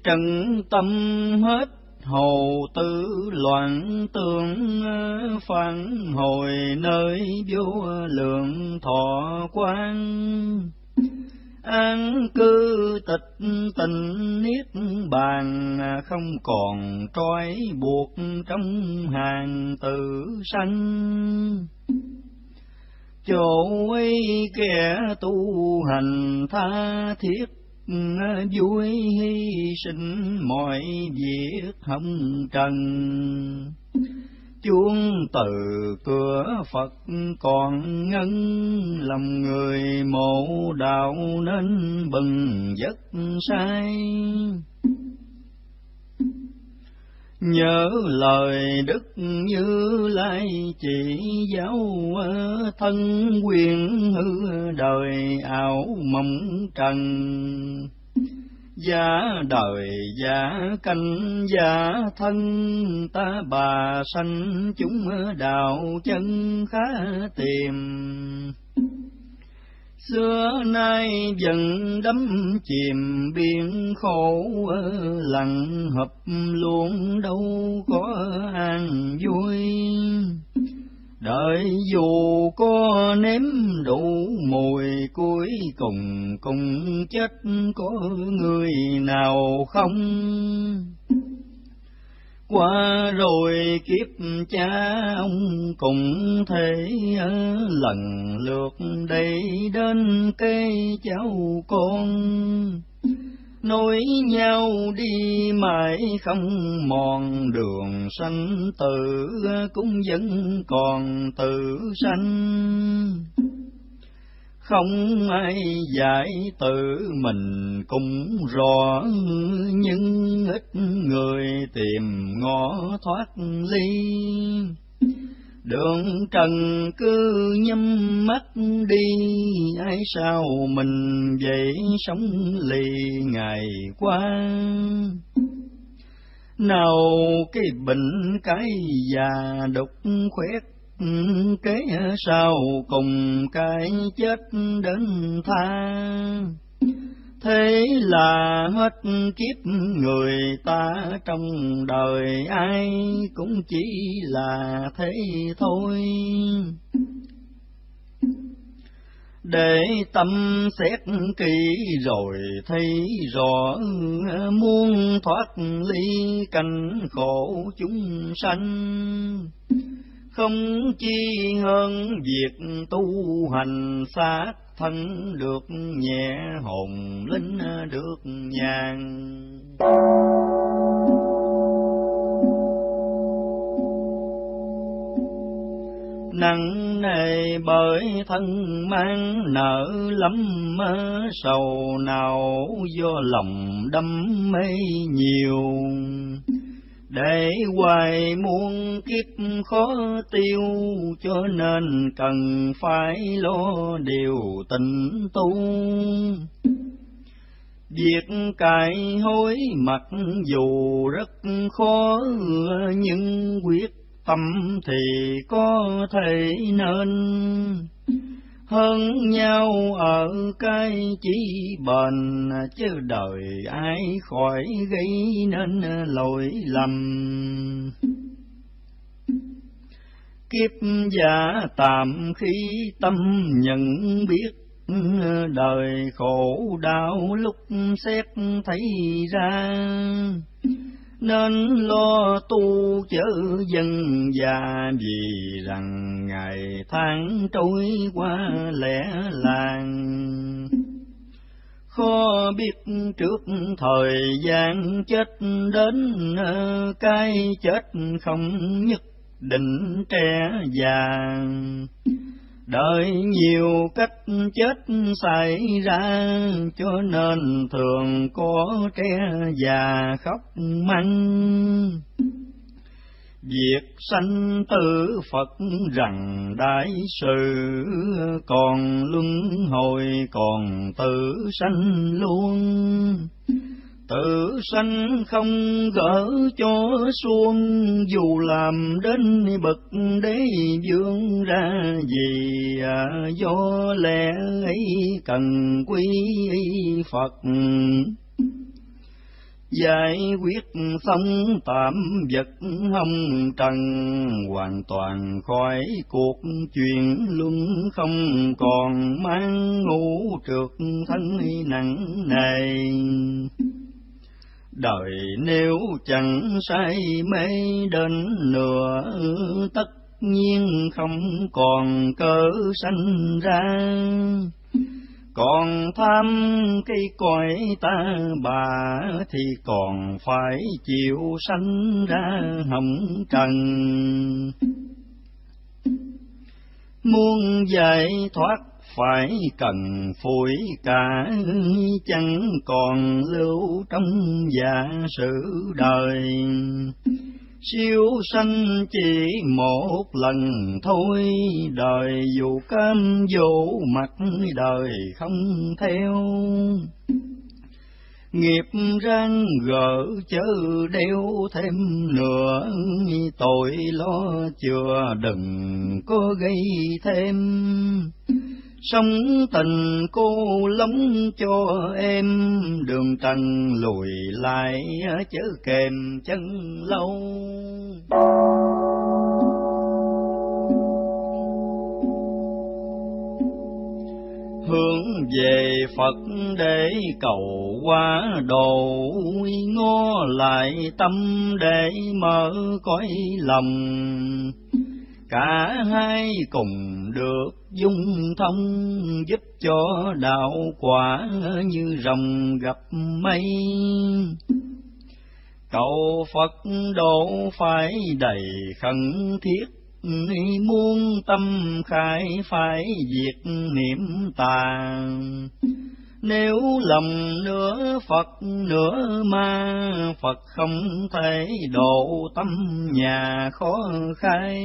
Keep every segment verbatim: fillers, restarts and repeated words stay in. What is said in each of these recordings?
trần tâm hết hồ tư loạn tương, phản hồi nơi vô lượng thọ quan. An cư tịch tịnh niết bàn, không còn trói buộc trong hàng tử sanh. Chỗ ấy kẻ tu hành tha thiết, vui hy sinh mọi việc hồng trần. Chuông từ cửa Phật còn ngân, lòng người mộ đạo nên bừng giấc say. Nhớ lời Đức Như Lai chỉ giáo, thân quyền hư đời ảo mộng trần. Giá đời giá canh giá thân, ta bà sanh chúng đạo chân khá tìm. Xưa nay dần đắm chìm biển khổ, lặng hợp luôn đâu có an vui. Đợi dù có nếm đủ mùi, cuối cùng cùng chết có người nào không. Qua rồi kiếp cha ông cùng thế, lần lượt đây đến cây cháu con. Nối nhau đi mãi không mòn, đường sanh tử cũng vẫn còn tử sanh. Không ai giải tự mình cũng rõ, nhưng ít người tìm ngõ thoát ly. Đường trần cứ nhắm mắt đi, ai sao mình vậy sống lì ngày qua. Nào cái bệnh cái già đục khoét, kế sau cùng cái chết đến tha. Thế là hết kiếp người ta, trong đời ai cũng chỉ là thế thôi. Để tâm xét kỹ rồi thấy rõ, muốn thoát ly cảnh khổ chúng sanh. Không chi hơn việc tu hành xác thân, được nhẹ hồn linh được nhàn. Nặng nề bởi thân mang nợ lắm, sầu nào do lòng đắm mê nhiều. Để hoài muôn kiếp khó tiêu, cho nên cần phải lo điều tịnh tu. Việc cải hối mặc dù rất khó, nhưng quyết tâm thì có thể nên. Hơn nhau ở cái chỉ bền, chứ đời ai khỏi gây nên lỗi lầm. Kiếp giả tạm khi tâm nhận biết, đời khổ đau lúc xét thấy ra. Nên lo tu chớ dân già, vì rằng ngày tháng trôi qua lẻ làng. Khó biết trước thời gian chết đến, cái chết không nhất định trẻ già. Đời nhiều cách chết xảy ra, cho nên thường có trẻ già khóc mắng. Việc sanh tử Phật rằng đại sự, còn luân hồi còn tử sanh luôn. Tự sanh không gỡ cho xuông, dù làm đến bậc đế vương ra gì. Do lẽ ấy cần quý Phật, giải quyết xong tạm vật hồng trần, hoàn toàn khỏi cuộc chuyện luân, không còn mang ngũ trượt thân nặng nề. Đời nếu chẳng say mê đến nửa, tất nhiên không còn cớ sanh ra. Còn tham cái cõi ta bà, thì còn phải chịu sanh ra hồng trần. Muốn giải thoát phải cần phủi cả, chẳng còn lưu trong giả sử đời. Siêu sanh chỉ một lần thôi, đời dù cam dỗ mặt đời không theo. Nghiệp ráng gỡ chớ đeo thêm nữa, tội lo chừa đừng có gây thêm. Sống tình cô lóng cho em, đường trần lùi lại chớ kèm chân lâu. Hướng về Phật để cầu hóa độ, ngó lại tâm để mở cõi lòng. Cả hai cùng được dung thông, giúp cho đạo quả như rồng gặp mây. Cầu Phật độ phải đầy khẩn thiết, muôn tâm khai phải diệt niệm tà. Nếu lầm nửa Phật nửa ma, Phật không thể độ tâm nhà khó khai.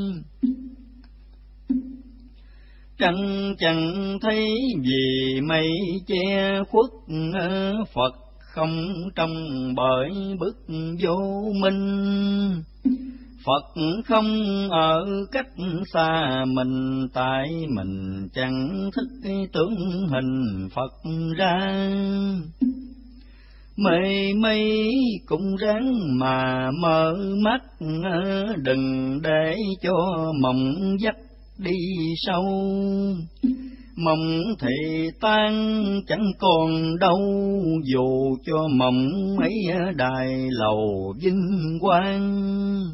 Trăng chẳng thấy vì mây che khuất, Phật không trong bởi bức vô minh. Phật không ở cách xa mình, tại mình chẳng thức tướng hình Phật ra. Mây mây cũng ráng mà mở mắt, đừng để cho mộng dắt đi sâu. Mộng thì tan chẳng còn đâu, dù cho mộng ấy đài lầu vinh quang.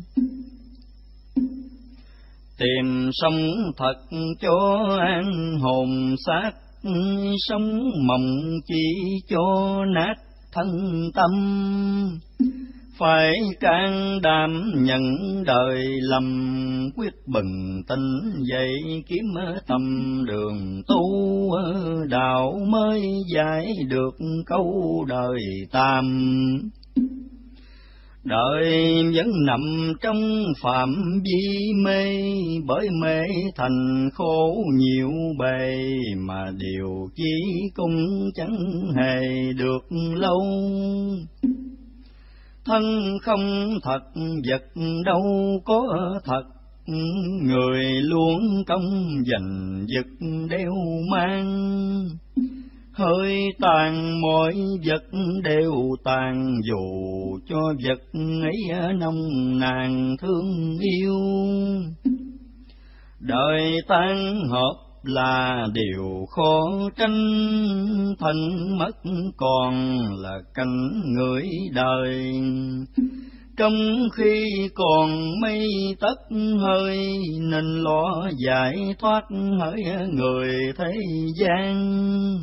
Tìm sống thật cho an hồn xác, sống mộng chỉ cho nát thân tâm. Phải can đảm nhận đời lầm, quyết bừng tỉnh dậy kiếm tâm đường tu. Đạo mới giải được câu đời tam. Đời vẫn nằm trong phạm vi mê, bởi mê thành khổ nhiều bề, mà điều chí cũng chẳng hề được lâu. Thân không thật, vật đâu có thật, người luôn công giành giật đeo mang. Hơi tàn mọi vật đều tàn, dù cho vật ấy nông nàn thương yêu. Đời tan hợp là điều khó tránh, thân mất còn là cảnh người đời. Trong khi còn mây tất hơi, nên lo giải thoát hỡi người thế gian.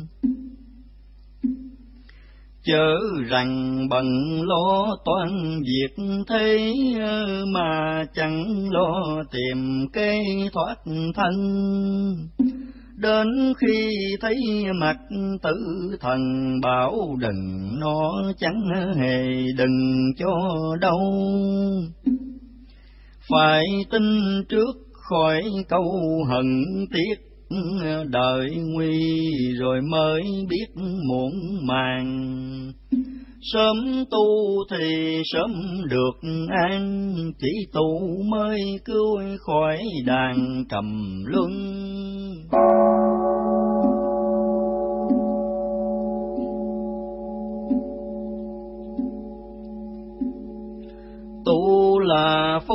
Chớ rằng bận lo toan việc thế, mà chẳng lo tìm kế thoát thân. Đến khi thấy mặt tử thần, bảo đừng nó chẳng hề đừng cho đâu. Phải tin trước khỏi câu hận tiếc, đời nguy rồi mới biết muộn màng. Sớm tu thì sớm được an, chỉ tu mới cứu khỏi đàn trầm luân. Thank you.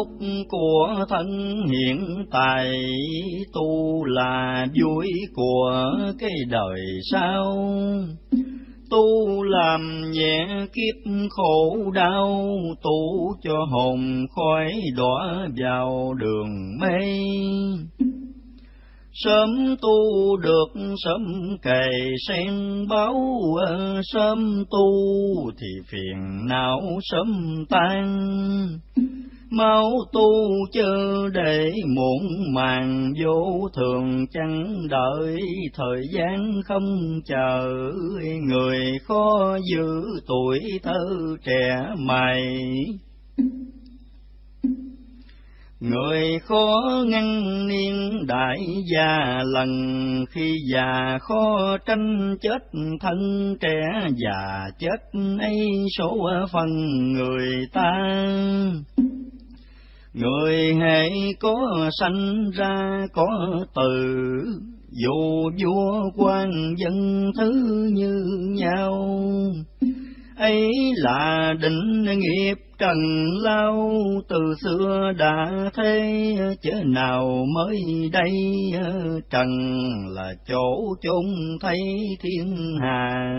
phúc của thân hiện tại, tu là vui của cái đời sau. Tu làm nhẹ kiếp khổ đau, tu cho hồn khỏi đọa vào đường mây. Sớm tu được sớm cày sen báo, sớm tu thì phiền não sớm tan. Mau tu chớ để muộn màng, vô thường chẳng đợi thời gian không chờ. Người khó giữ tuổi thơ trẻ mày, người khó ngăn niên đại già lần. Khi già khó tranh chết thân trẻ, già chết ấy số phận người ta. Người hễ có sanh ra có từ, dù vua quan dân thứ như nhau. Ấy là định nghiệp trần lao, từ xưa đã thế chớ nào mới đây. Trần là chỗ chốn thấy thiên hà,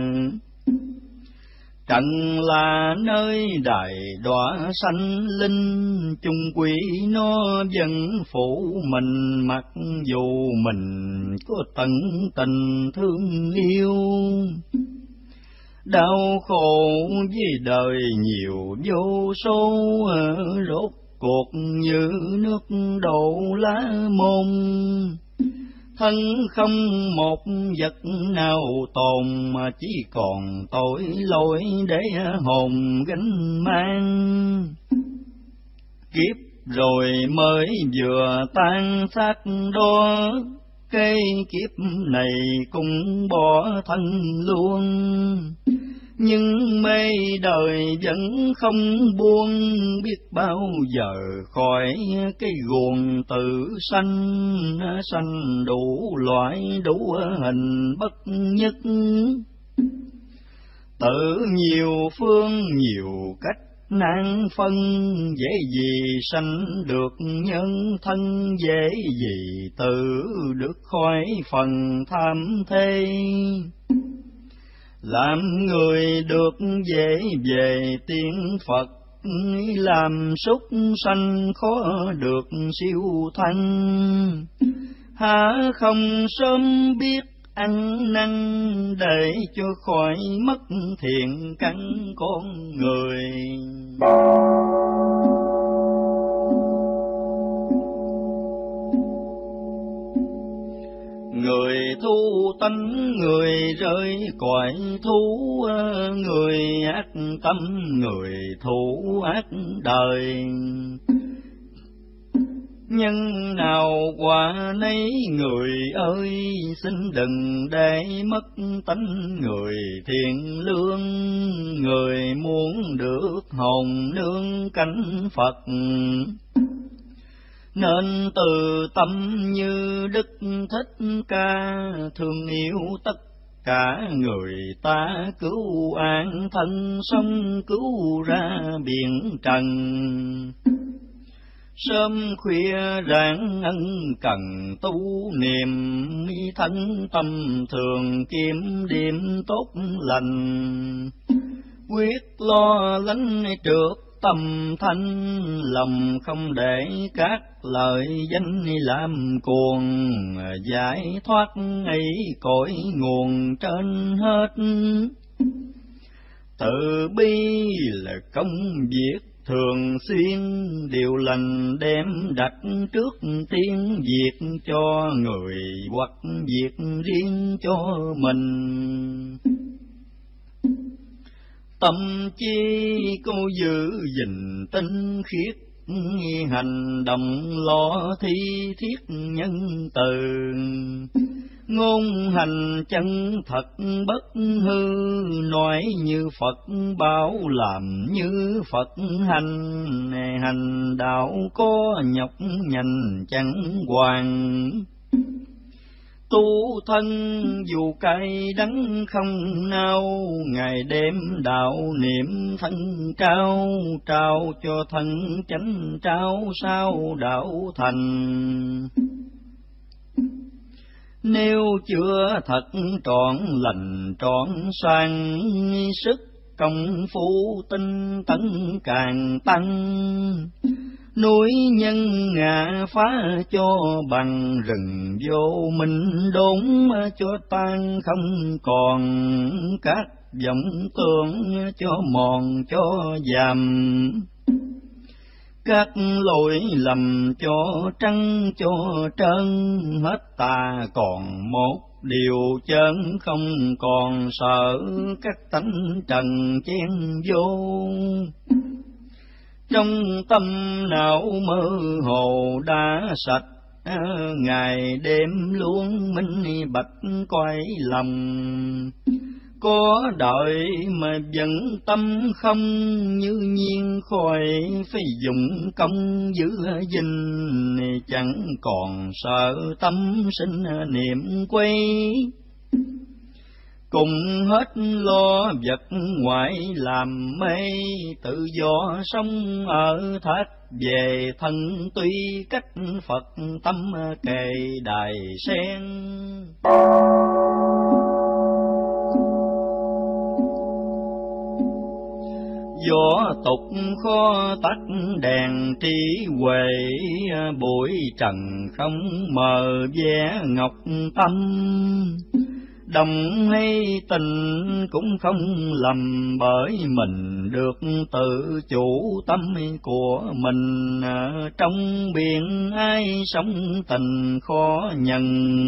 trần là nơi đại đọa sanh linh. Chung quỷ nó vẫn phụ mình, mặc dù mình có tận tình thương yêu. Đau khổ với đời nhiều vô số, rốt cuộc như nước đổ lá môn. Thân không một vật nào tồn, mà chỉ còn tội lỗi để hồn gánh mang. Kiếp rồi mới vừa tan xác đó, cái kiếp này cũng bỏ thân luôn. Nhưng mê đời vẫn không buông, biết bao giờ khỏi cái guồng tử sanh. Sanh đủ loại đủ hình bất nhất, tự nhiều phương nhiều cách nan phân. Dễ gì sanh được nhân thân, dễ gì tự được khỏi phần tham thế. Làm người được dễ về tiếng Phật, làm súc sanh khó được siêu thanh. Há không sớm biết ăn năn, để cho khỏi mất thiện căn con người. Người thu tánh người rơi cõi thú, người ác tâm người thủ ác đời. Nhân nào quả nấy người ơi, xin đừng để mất tánh người thiện lương. Người muốn được hồn nương cánh Phật, nên từ tâm như Đức Thích Ca. Thương yêu tất cả người ta, cứu an thân sống cứu ra biển trần. Sớm khuya rạng ân cần tu niệm, thân tâm thường kiếm điểm tốt lành. Quyết lo lánh trước tâm thanh, lòng không để các lời danh làm cuồng. Giải thoát ấy cội nguồn trên hết, tự bi là công việc thường xuyên. Điều lành đem đặt trước tiên, việc cho người hoặc việc riêng cho mình. Tâm chi cô giữ gìn tinh khiết, hành động lo thi thiết nhân từ. Ngôn hành chân thật bất hư, nói như Phật bảo làm như Phật hành. Hành đạo có nhọc nhằn chẳng hoàn, Tu thân dù cay đắng không nao, ngày đêm đạo niệm thân trao, trao cho thân chánh trao sao đạo thành. Nếu chưa thật trọn lành trọn sang, sức công phu tinh tấn càng tăng. Núi nhân ngã phá cho bằng, rừng vô minh đốn cho tan không còn. Các vọng tưởng cho mòn cho giảm, các lỗi lầm cho trắng cho trơn. Hết tà còn một điều chân, không còn sợ các tánh trần chen vô. Trong tâm não mơ hồ đã sạch, ngày đêm luôn minh bạch quay lòng. Có đợi mà vẫn tâm không, như nhiên khỏi phải dùng công giữ gìn. Chẳng còn sợ tâm sinh niệm quay, cùng hết lo vật ngoại làm mê. Tự do sống ở thác về thân, tuy cách Phật tâm kề đài sen. Gió tục khó tắt đèn trí huệ, bụi trần không mờ vẻ ngọc tâm. Đồng hay tình cũng không lầm, bởi mình được tự chủ tâm của mình. Trong biển ai sống tình khó nhận,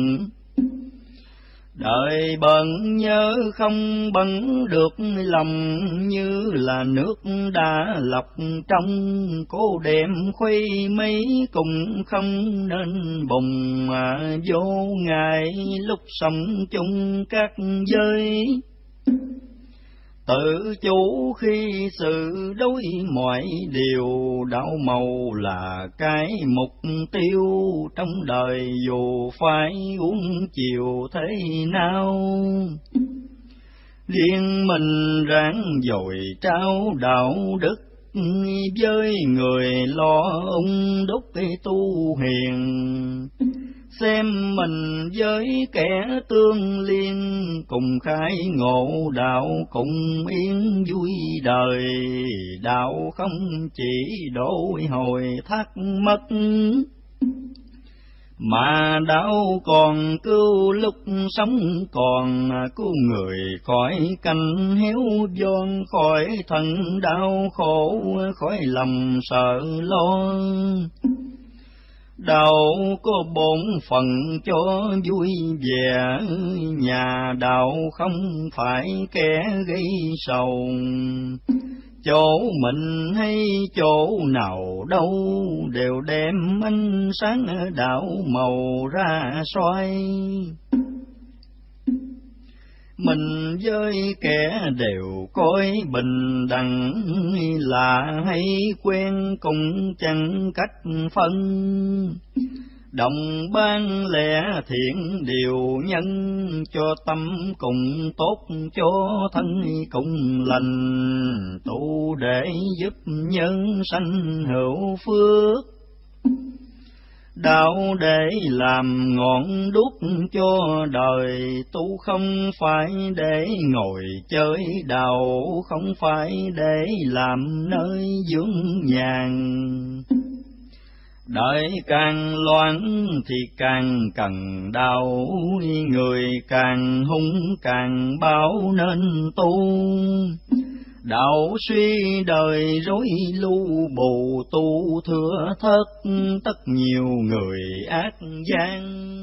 đợi bận nhớ không bận được lòng. Như là nước đã lọc trong, cố đem khuây mấy cùng không nên bùng. Mà vô ngại lúc sống chung các giới, tự chủ khi sự đối mọi điều. Đạo màu là cái mục tiêu trong đời, dù phải uống chiều thế nào. Riêng mình ráng dồi trao đạo đức, với người lo ung đúc tu hiền. Xem mình với kẻ tương liên, cùng khai ngộ đạo cùng yên vui đời. Đạo không chỉ đổi hồi thắc mắc, mà đạo còn cứu lúc sống còn. Cứu người khỏi canh héo giòn, khỏi thân đau khổ, khỏi lòng sợ lo. Đạo có bổn phận cho vui vẻ, nhà đạo không phải kẻ gây sầu. Chỗ mình hay chỗ nào đâu, đều đem ánh sáng đạo màu ra soi. Mình với kẻ đều coi bình đẳng, là hay quen cũng chẳng cách phân. Đồng ban lẽ thiện điều nhân, cho tâm cùng tốt cho thân cùng lành. Tu để giúp nhân sanh hữu phước, đạo để làm ngọn đuốc cho đời. Tu không phải để ngồi chơi, đạo không phải để làm nơi dưỡng nhàn. Đời càng loạn thì càng cần đạo, người càng hung càng báo nên tu. Đạo suy đời rối lu bù, tu thừa thất tất nhiều người ác gian.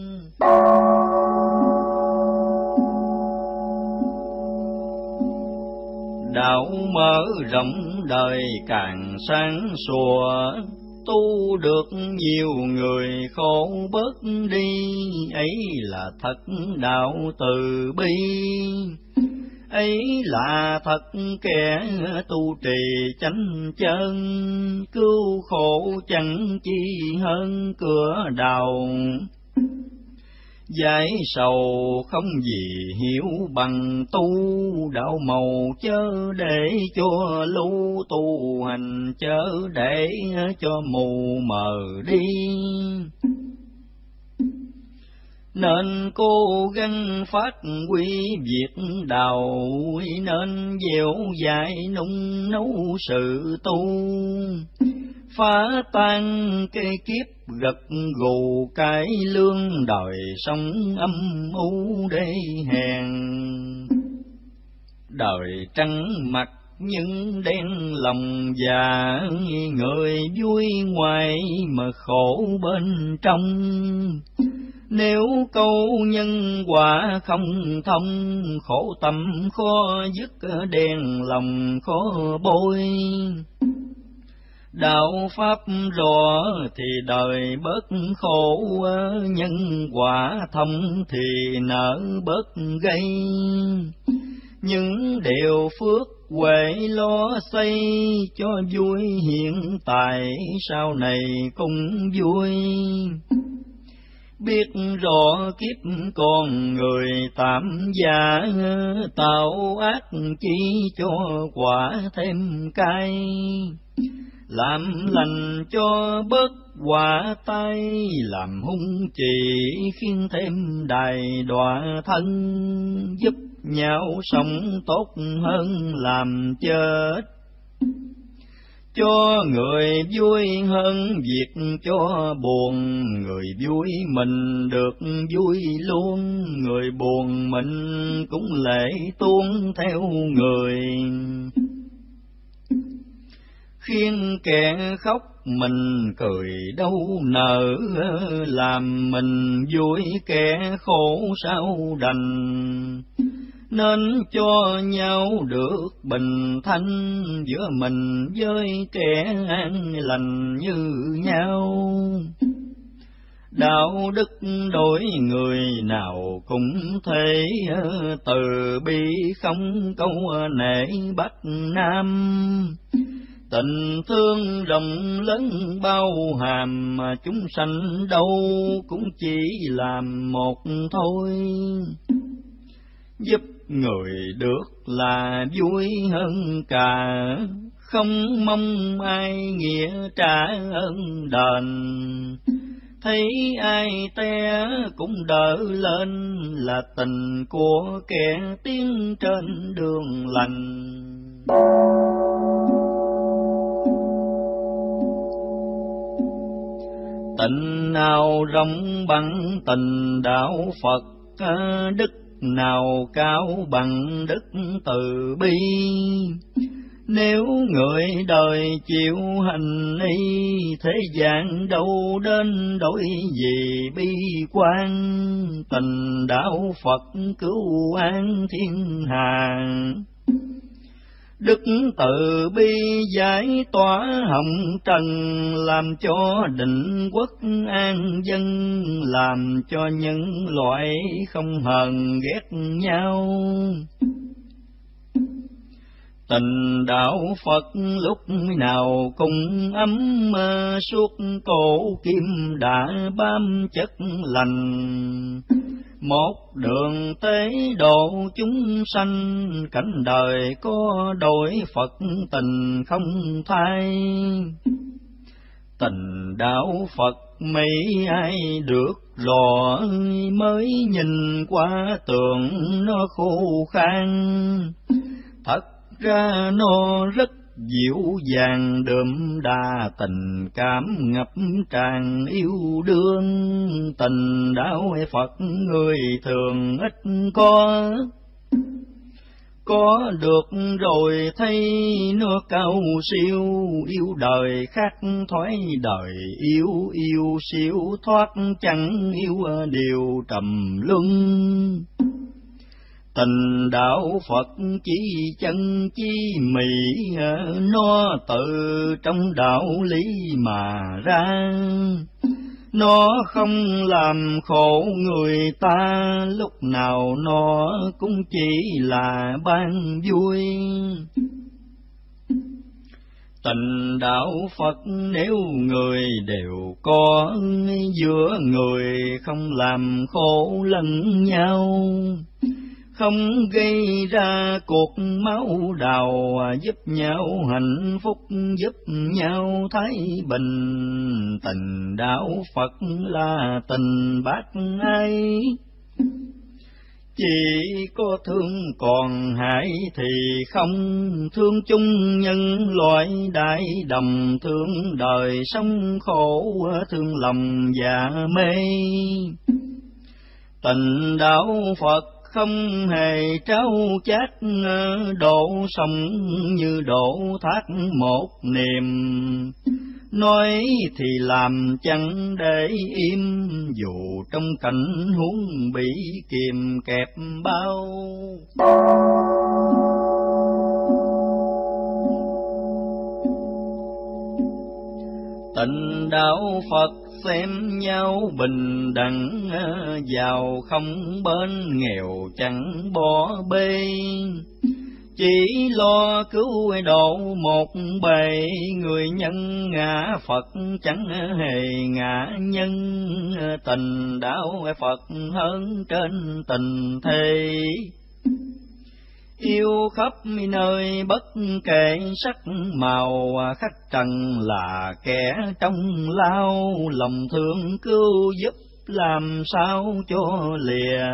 Đạo mở rộng đời càng sáng sủa, tu được nhiều người khổ bớt đi. Ấy là thật đạo từ bi, ấy là thật kẻ tu trì chánh chân. Cứu khổ chẳng chi hơn cửa đạo, giải sầu không gì hiểu bằng tu, đạo màu chớ để cho lưu, tu hành chớ để cho mù mờ đi. Nên cố gắng phát huy việc đạo, nên dẻo dai nung nấu sự tu, phá tan cây kiếp gật gù cái lương, đời sống âm u để hèn. Đời trắng mặt nhưng đen lòng già, người vui ngoài mà khổ bên trong. Nếu câu nhân quả không thông, khổ tâm khó dứt, đen lòng khó bôi. Đạo pháp rõ thì đời bớt khổ, nhân quả thông thì nở bớt gây. Những điều phước huệ lo xây, cho vui hiện tại sau này cũng vui. Biết rõ kiếp con người tạm giả, tạo ác chỉ cho quả thêm cay. Làm lành cho bớt quả tay, làm hung chỉ khiến thêm đài đọa thân. Giúp nhau sống tốt hơn làm chết, cho người vui hơn việc cho buồn. Người vui mình được vui luôn, người buồn mình cũng lệ tuôn theo người. Khiến kẻ khóc mình cười đâu nở, làm mình vui kẻ khổ sao đành. Nên cho nhau được bình thanh, giữa mình với kẻ an lành như nhau. Đạo đức đối người nào cũng thế, từ bi không câu nể bắc nam. Tình thương rộng lớn bao hàm, mà chúng sanh đâu cũng chỉ làm một thôi. Giúp người được là vui hơn cả, không mong ai nghĩa trả ơn đền. Thấy ai té cũng đỡ lên, là tình của kẻ tiến trên đường lành. Tình nào rộng bằng tình đạo Phật, đức nào cao bằng đức từ bi. Nếu người đời chịu hành y, thế gian đâu đến đổi gì bi quan. Tình đạo Phật cứu an thiên hà, đức từ bi giải tỏa hồng trần. Làm cho định quốc an dân, làm cho nhân loại không hờn ghét nhau. Tình đạo Phật lúc nào cũng ấm, suốt cổ kim đã bám chất lành. Một đường tế độ chúng sanh, cảnh đời có đổi Phật tình không thay. Tình đạo Phật mấy ai được rõ, mới nhìn qua tường nó khô khan. Thật ra nó rất dịu dàng đượm đà, tình cảm ngập tràn yêu đương. Tình đạo Phật người thường ít có, có được rồi thấy nó cao siêu. Yêu đời khác thoái đời yêu, yêu siêu thoát chẳng yêu điều trầm luân. Tình đạo Phật chỉ chân chi mỹ, nó tự trong đạo lý mà ra. Nó không làm khổ người ta, lúc nào nó cũng chỉ là ban vui. Tình đạo Phật nếu người đều có, giữa người không làm khổ lẫn nhau, không gây ra cuộc máu đào, giúp nhau hạnh phúc, giúp nhau thái bình. Tình đạo Phật là tình bác ái, chỉ có thương còn hại thì không, thương chung nhân loại đại đồng, thương đời sống khổ, thương lòng dạ mê. Tình đạo Phật không hề trao chát, đổ sông như đổ thác một niềm, nói thì làm chẳng để im, dù trong cảnh huống bị kìm kẹp bao. Tình đạo Phật xem nhau bình đẳng, giàu không bên, nghèo chẳng bỏ bê, chỉ lo cứu độ một bề. Người nhân ngã Phật chẳng hề ngã nhân, tình đạo Phật hơn trên tình thế. Yêu khắp nơi bất kể sắc màu, khách trần là kẻ trong lao, lòng thương cứu giúp làm sao cho lìa.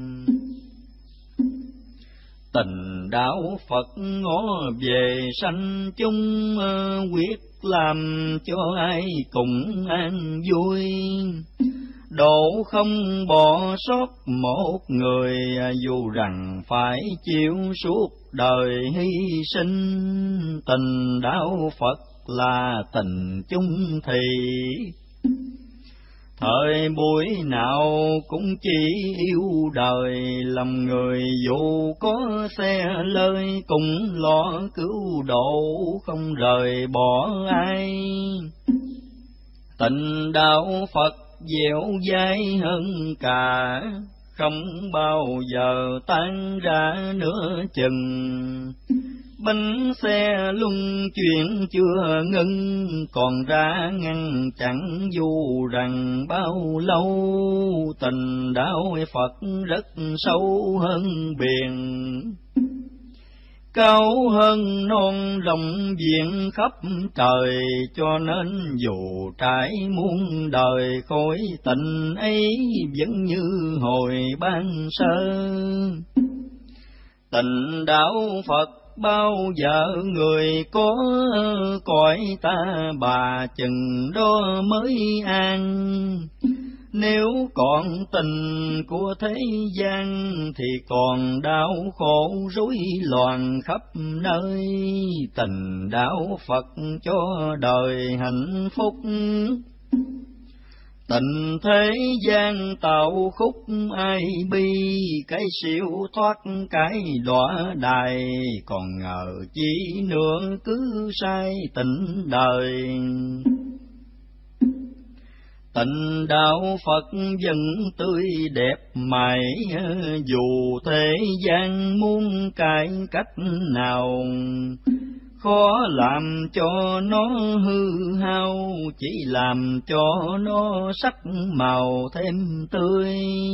Tình đạo Phật ngó về sanh chung, quyết làm cho ai cùng an vui, độ không bỏ sót một người, dù rằng phải chịu suốt đời hy sinh. Tình đạo Phật là tình chung thủy, thời buổi nào cũng chỉ yêu đời. Lòng người dù có xe lơi, cũng lo cứu độ, không rời bỏ ai. Tình đạo Phật dẻo dai hơn cả, không bao giờ tan ra nửa chừng. Bánh xe luân chuyển chưa ngưng, còn ra ngăn chặn dù rằng bao lâu. Tình đạo Phật rất sâu hơn biển, cao hơn non rộng diện khắp trời, cho nên dù trải muôn đời khối, tình ấy vẫn như hồi ban sơ. Tình đạo Phật bao giờ người có, cõi ta bà chừng đó mới an. Nếu còn tình của thế gian, thì còn đau khổ rối loạn khắp nơi. Tình đạo Phật cho đời hạnh phúc, tình thế gian tạo khúc ai bi. Cái siêu thoát cái đọa đài, còn ngờ chỉ nữa cứ sai tình đời. Tình đạo Phật vẫn tươi đẹp mãi, dù thế gian muôn cái cách nào. Khó làm cho nó hư hao, chỉ làm cho nó sắc màu thêm tươi.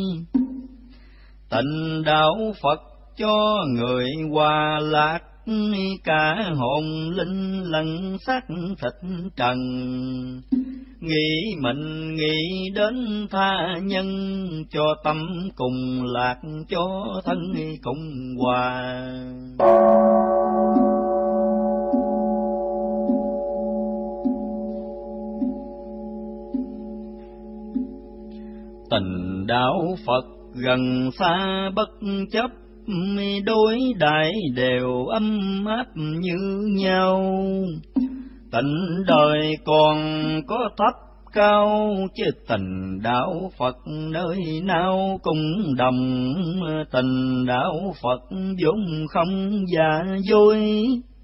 Tình đạo Phật cho người hòa lạc, cả hồn linh lẫn xác thịt trần. Nghĩ mình nghĩ đến tha nhân, cho tâm cùng lạc, cho thân cùng hòa. Tình đạo Phật gần xa bất chấp, đối đãi đều ấm áp như nhau. Tình đời còn có thấp cao, chứ tình đạo Phật nơi nào cũng đồng. Tình đạo Phật vốn không giả dối,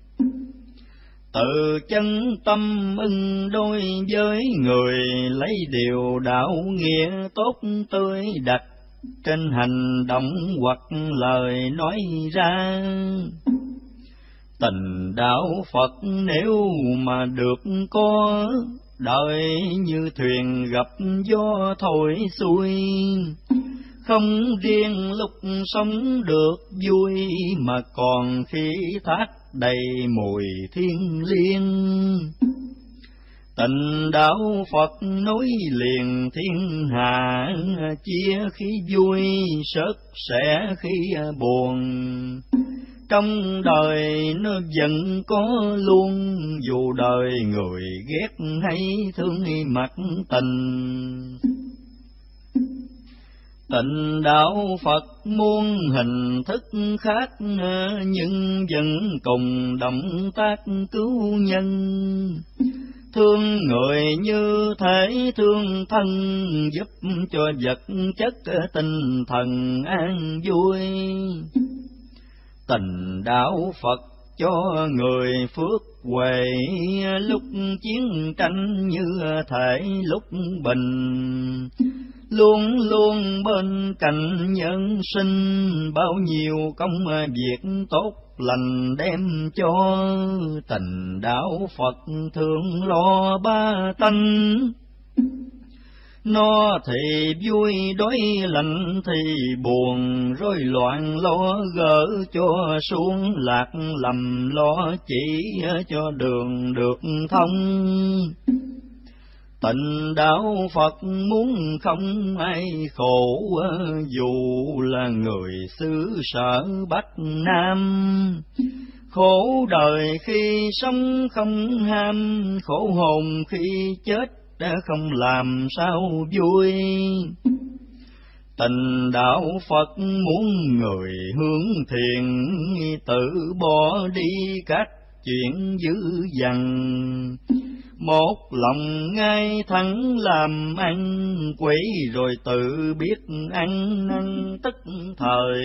từ chân tâm ưng đôi với người. Lấy điều đạo nghĩa tốt tươi đặt, trên hành động hoặc lời nói ra. Tình đạo Phật nếu mà được có, đời như thuyền gặp gió thổi xuôi, không riêng lúc sống được vui, mà còn khí thác đầy mùi thiêng liêng. Tình đạo Phật nối liền thiên hạ, chia khi vui sớt sẻ khi buồn. Trong đời nó vẫn có luôn, dù đời người ghét hay thương mặt tình. Tình đạo Phật muôn hình thức khác, nhưng vẫn cùng động tác cứu nhân. Thương người như thể thương thân, giúp cho vật chất tinh thần an vui. Tình đạo Phật cho người phước huệ, lúc chiến tranh như thể lúc bình. Luôn luôn bên cạnh nhân sinh, bao nhiêu công việc tốt lành đem cho. Tình đạo Phật thương lo ba tánh, nó thì vui đối lạnh thì buồn, rối loạn lo gỡ cho xuống lạc lầm, lo chỉ cho đường được thông. Tình đạo Phật muốn không ai khổ, dù là người xứ sở Bắc Nam. Khổ đời khi sống không ham, khổ hồn khi chết không làm sao vui. Tình đạo Phật muốn người hướng thiện, tự bỏ đi các chuyện dữ dằn. Một lòng ngay thẳng làm ăn, quỷ rồi tự biết ăn năn tức thời.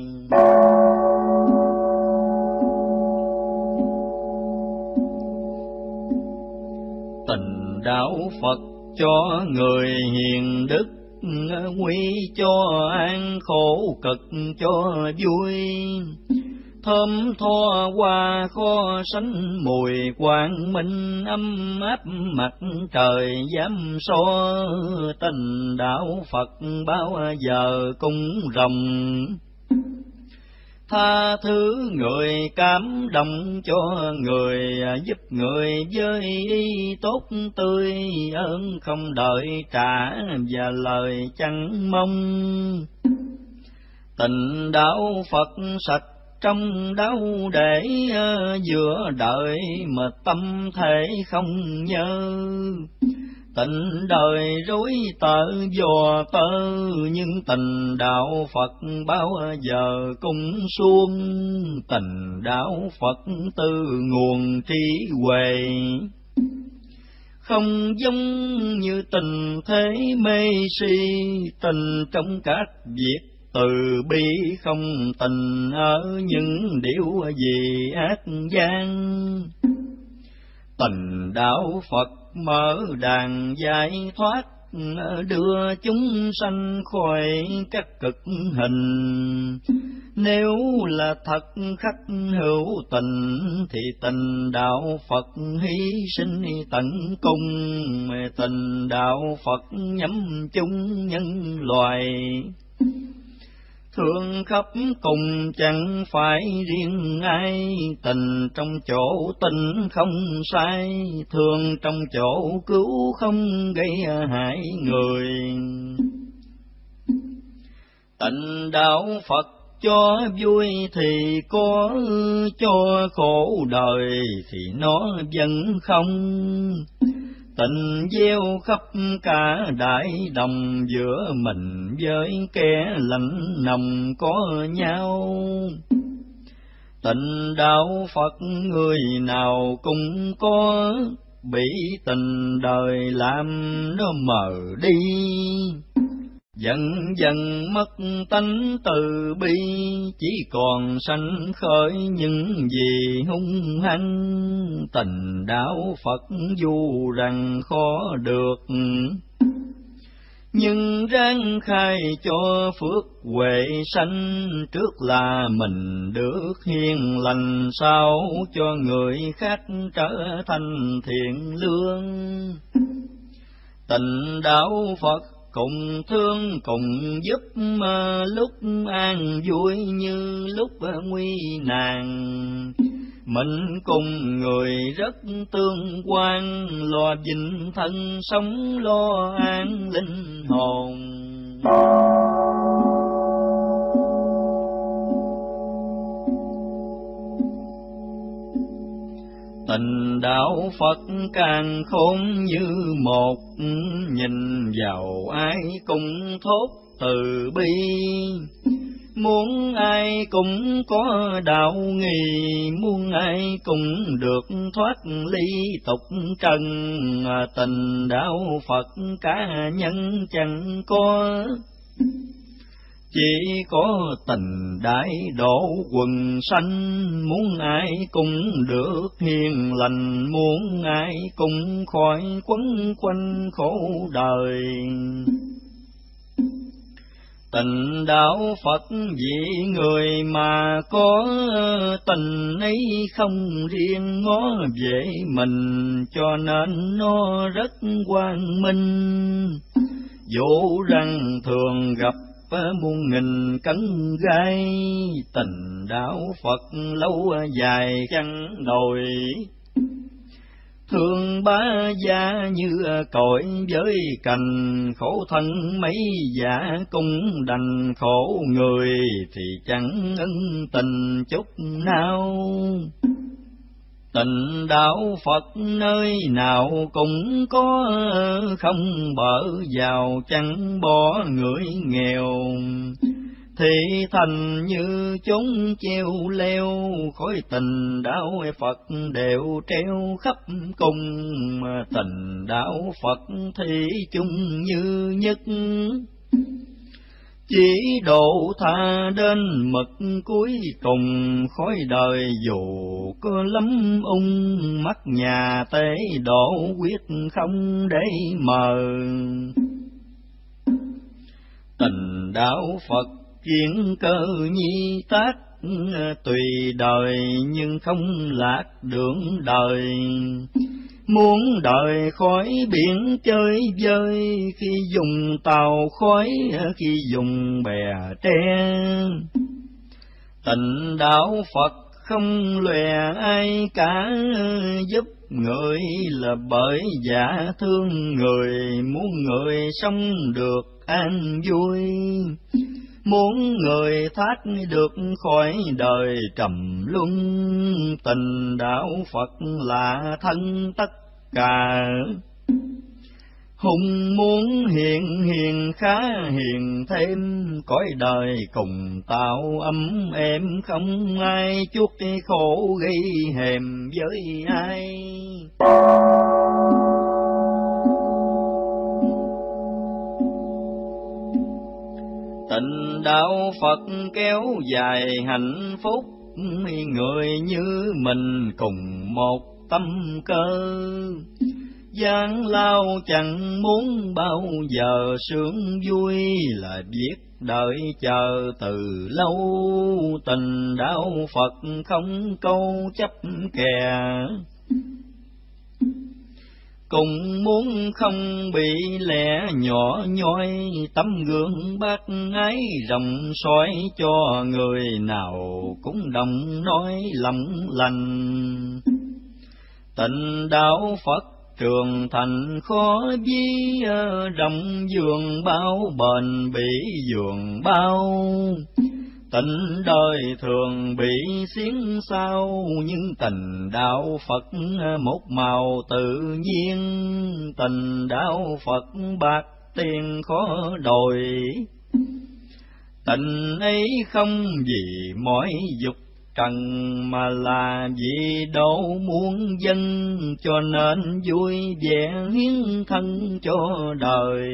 Tình đạo Phật cho người hiền đức, quy cho an khổ cực cho vui. Thơm tho qua kho sánh mùi quang minh, ấm áp mặt trời dám so. Tình đạo Phật bao giờ cũng rộng, tha thứ người cảm động cho người, giúp người với ý tốt tươi, ơn không đợi trả và lời chẳng mong. Tình đạo Phật sạch trong đau để, giữa đời mà tâm thể không nhớ. Tình đời rối tợ dò tơ, nhưng tình đạo Phật bao giờ cũng suông. Tình đạo Phật từ nguồn trí huệ, không giống như tình thế mê si. Tình trong các việc từ bi, không tình ở những điều gì ác gian. Tình đạo Phật mở đàn giải thoát, đưa chúng sanh khỏi các cực hình. Nếu là thật khắc hữu tình, thì tình đạo Phật hy sinh tận cùng. Tình đạo Phật nhắm chung nhân loài, thương khắp cùng chẳng phải riêng ai. Tình trong chỗ tình không sai, thương trong chỗ cứu không gây hại người. Tình đạo Phật cho vui thì có, cho khổ đời thì nó vẫn không. Tình gieo khắp cả đại đồng, giữa mình với kẻ lạnh nồng có nhau. Tình đạo Phật người nào cũng có, bị tình đời làm nó mờ đi. Dần dần mất tánh từ bi, chỉ còn sanh khởi những gì hung hăng. Tình đạo Phật dù rằng khó được, nhưng ráng khai cho phước huệ sanh, trước là mình được hiền lành, sao cho người khác trở thành thiện lương. Tình đạo Phật cùng thương cùng giúp, lúc an vui như lúc nguy nạn. Mình cùng người rất tương quan, lo vinh thân sống lo an linh hồn. Tình đạo Phật càng khôn như một, nhìn vào ai cũng thốt từ bi. Muốn ai cũng có đạo nghi, muốn ai cũng được thoát ly tục trần. Tình đạo Phật cá nhân chẳng có, chỉ có tình đại độ quần sanh. Muốn ai cũng được hiền lành, muốn ai cũng khỏi quấn quanh khổ đời. Tình đạo Phật vì người mà có, tình ấy không riêng ngó về mình, cho nên nó rất quang minh. Dẫu rằng thường gặp muôn nghìn cấn gai, tình đạo Phật lâu dài chẳng đổi. Thương bá gia như cội với cành, khổ thân mấy giả cũng đành. Khổ người thì chẳng ân tình chút nào. Tình đạo Phật nơi nào cũng có, không bỡ giàu chẳng bỏ người nghèo. Thì thành như chốn treo leo, khối tình đạo Phật đều treo khắp cùng. Tình đạo Phật thì chung như nhất, chỉ độ tha đến mực cuối cùng. Khói đời dù có lắm ung, mắt nhà tế độ quyết không để mờ. Tình đạo Phật kiến cơ nhi tác, tùy đời nhưng không lạc đường đời. Muốn đời khỏi biển chơi vơi, khi dùng tàu khói khi dùng bè tre. Tình đạo Phật không lòe ai cả, giúp người là bởi giả thương người. Muốn người sống được an vui, muốn người thoát được khỏi đời trầm luân. Tình đạo Phật là thân tất cả, hùng muốn hiện hiền khá hiền thêm. Cõi đời cùng tạo ấm êm, không ai chuốc cái khổ gây hèm với ai. Tình đạo Phật kéo dài hạnh phúc, người như mình cùng một tâm cơ. Gian lao chẳng muốn bao giờ sướng vui, là biết đợi chờ từ lâu. Tình đạo Phật không câu chấp kè, cùng muốn không bị lẻ nhỏ nhoi. Tấm gương bác ái rộng soi cho người nào cũng đồng nói lòng lành. Tình đạo Phật trường thành khó ví, rộng giường bao bền bỉ giường bao. Tình đời thường bị xiến sao, nhưng tình đạo Phật một màu tự nhiên. Tình đạo Phật bạc tiền khó đòi, tình ấy không vì mỏi dục trần, mà là vì độ muôn dân. Cho nên vui vẻ hiến thân cho đời.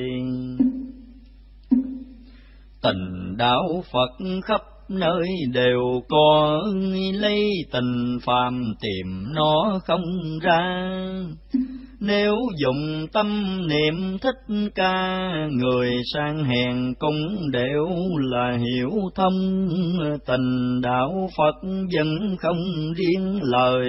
Tình đạo Phật khắp nơi đều có, lấy tình phàm tìm nó không ra. Nếu dùng tâm niệm thích ca, người sang hèn cũng đều là hiểu thông. Tình đạo Phật vẫn không riêng lời,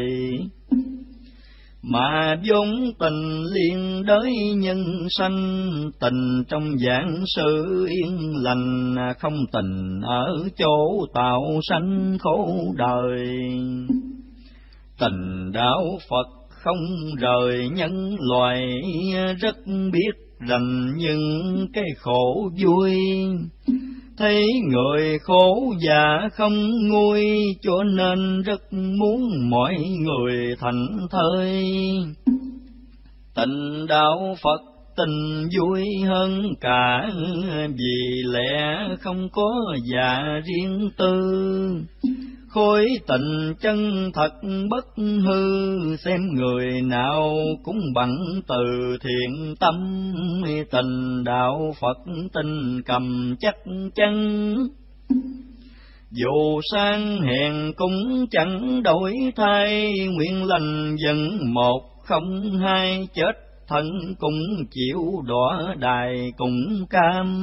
mà vốn tình liên đới nhân sanh. Tình trong vạn sự yên lành, không tình ở chỗ tạo sanh khổ đời. Tình đạo Phật không rời nhân loài, rất biết rành những cái khổ vui. Thấy người khổ già không nguôi, cho nên rất muốn mọi người thành thơi. Tình đạo Phật tình vui hơn cả, vì lẽ không có dạ riêng tư. Khối tình chân thật bất hư, xem người nào cũng bằng từ thiện tâm. Tình đạo Phật tình cầm chắc chắn, dù sang hèn cũng chẳng đổi thay. Nguyện lành dần một không hai, chết thân cũng chịu đọa đài cũng cam.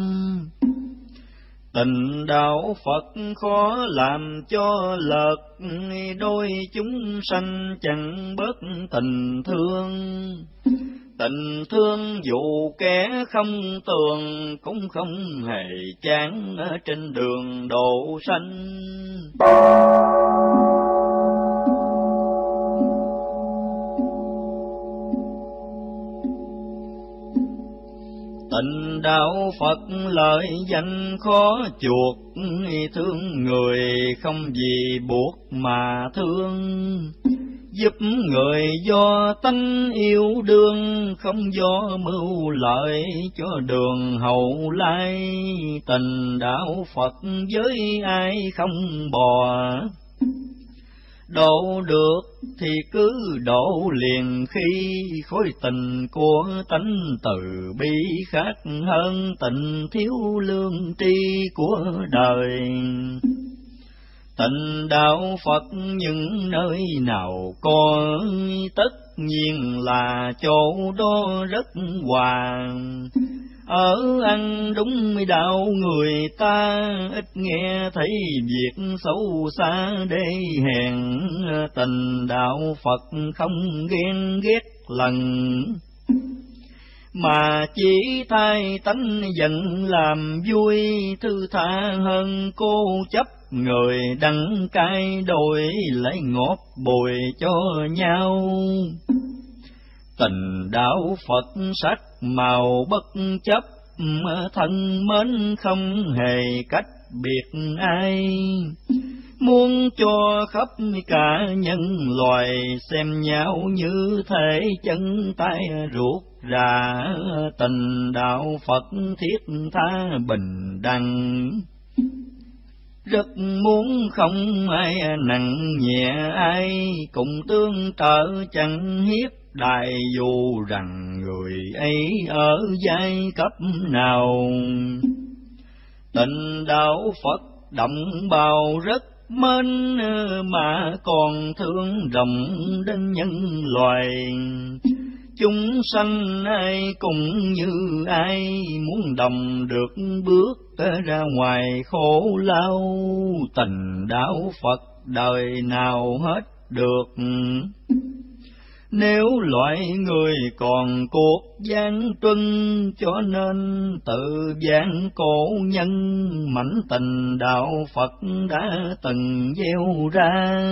Tình đạo Phật khó làm cho lợt, đôi chúng sanh chẳng bớt tình thương. Tình thương dù kẻ không tường, cũng không hề chán ở trên đường độ sanh. Tình đạo Phật lợi danh khó chuộc, thương người không vì buộc mà thương. Giúp người do tánh yêu đương, không do mưu lợi cho đường hậu lai. Tình đạo Phật với ai không bò, độ được thì cứ độ liền khi. Khối tình của tánh từ bi khác hơn tình thiếu lương tri của đời. Tình đạo Phật những nơi nào có, tất nhiên là chỗ đó rất hòa. Ở ăn đúng đạo người ta, ít nghe thấy việc xấu xa để hèn. Tình đạo Phật không ghen ghét lần, mà chỉ thay tánh giận làm vui. Thư tha hơn cô chấp người đắng cay, đổi lấy ngọt bồi cho nhau. Tình đạo Phật sắc màu bất chấp, thân mến không hề cách biệt ai. Muốn cho khắp cả nhân loài, xem nhau như thể chân tay ruột rà. Tình đạo Phật thiết tha bình đẳng, rất muốn không ai nặng nhẹ ai. Cùng tương trợ chẳng hiếp đại, dù rằng người ấy ở giai cấp nào. Tình đạo Phật động bào rất mến, mà còn thương rộng đến nhân loài. Chúng sanh ai cũng như ai, muốn đồng được bước ra ngoài khổ lao. Tình đạo Phật đời nào hết được, nếu loại người còn cuộc gian truân. Cho nên tự gian cổ nhân, mảnh tình đạo Phật đã từng gieo ra.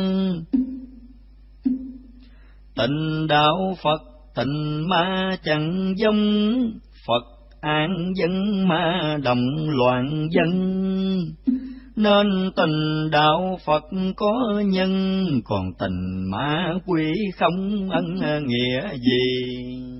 Tình đạo Phật tình ma chẳng giống, Phật an dân ma đồng loạn dân. Nên tình đạo Phật có nhân, còn tình ma quỷ không ân nghĩa gì.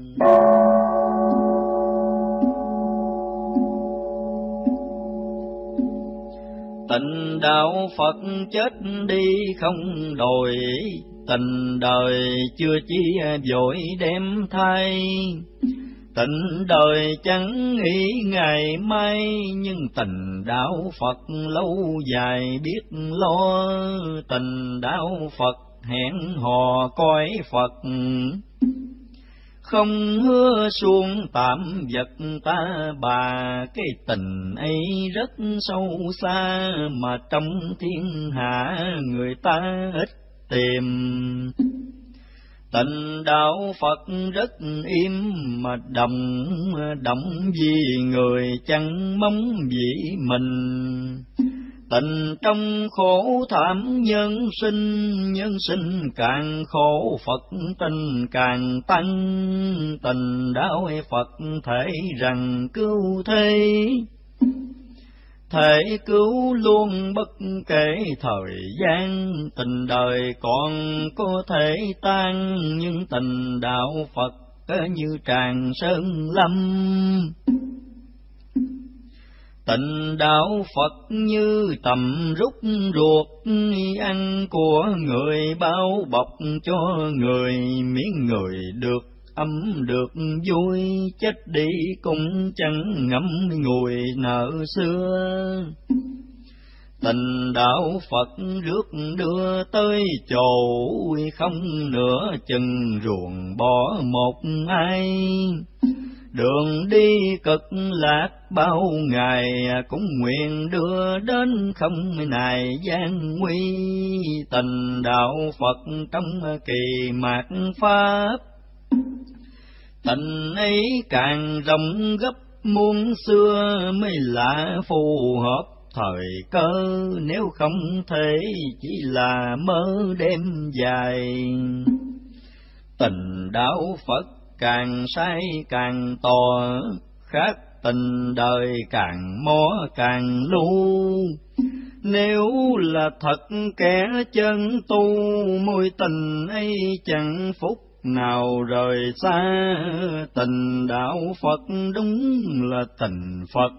Tình đạo Phật chết đi không đổi, tình đời chưa chi vội đem thay. Tình đời chẳng nghĩ ngày mai, nhưng tình đạo Phật lâu dài biết lo. Tình đạo Phật hẹn hò coi Phật, không hứa xuống tạm vật ta bà. Cái tình ấy rất sâu xa, mà trong thiên hạ người ta ít tìm. Tình đạo Phật rất im mà đồng, động vì người chẳng mong vì mình. Tình trong khổ thảm nhân sinh, nhân sinh càng khổ Phật tình càng tăng. Tình đạo Phật thể rằng cứu thế, thể cứu luôn bất kể thời gian. Tình đời còn có thể tan, nhưng tình đạo Phật như tràng sơn lâm. Tình đạo Phật như tầm rút ruột, ăn của người bao bọc cho người. Miếng người được ấm được vui, chết đi cũng chẳng ngẫm ngùi nợ xưa. Tình đạo Phật rước đưa tới chỗ, không nửa chừng ruộng bỏ một ai. Đường đi cực lạc bao ngày, cũng nguyện đưa đến không nài gian nguy. Tình đạo Phật trong kỳ mạt pháp, tình ấy càng rộng gấp muôn xưa. Mới lạ phù hợp thời cơ, nếu không thể chỉ là mơ đêm dài. Tình đạo Phật càng say càng tỏ, khác tình đời càng mó càng lưu. Nếu là thật kẻ chân tu, mối tình ấy chẳng phúc nào rời xa. Tình đạo Phật đúng là tình Phật,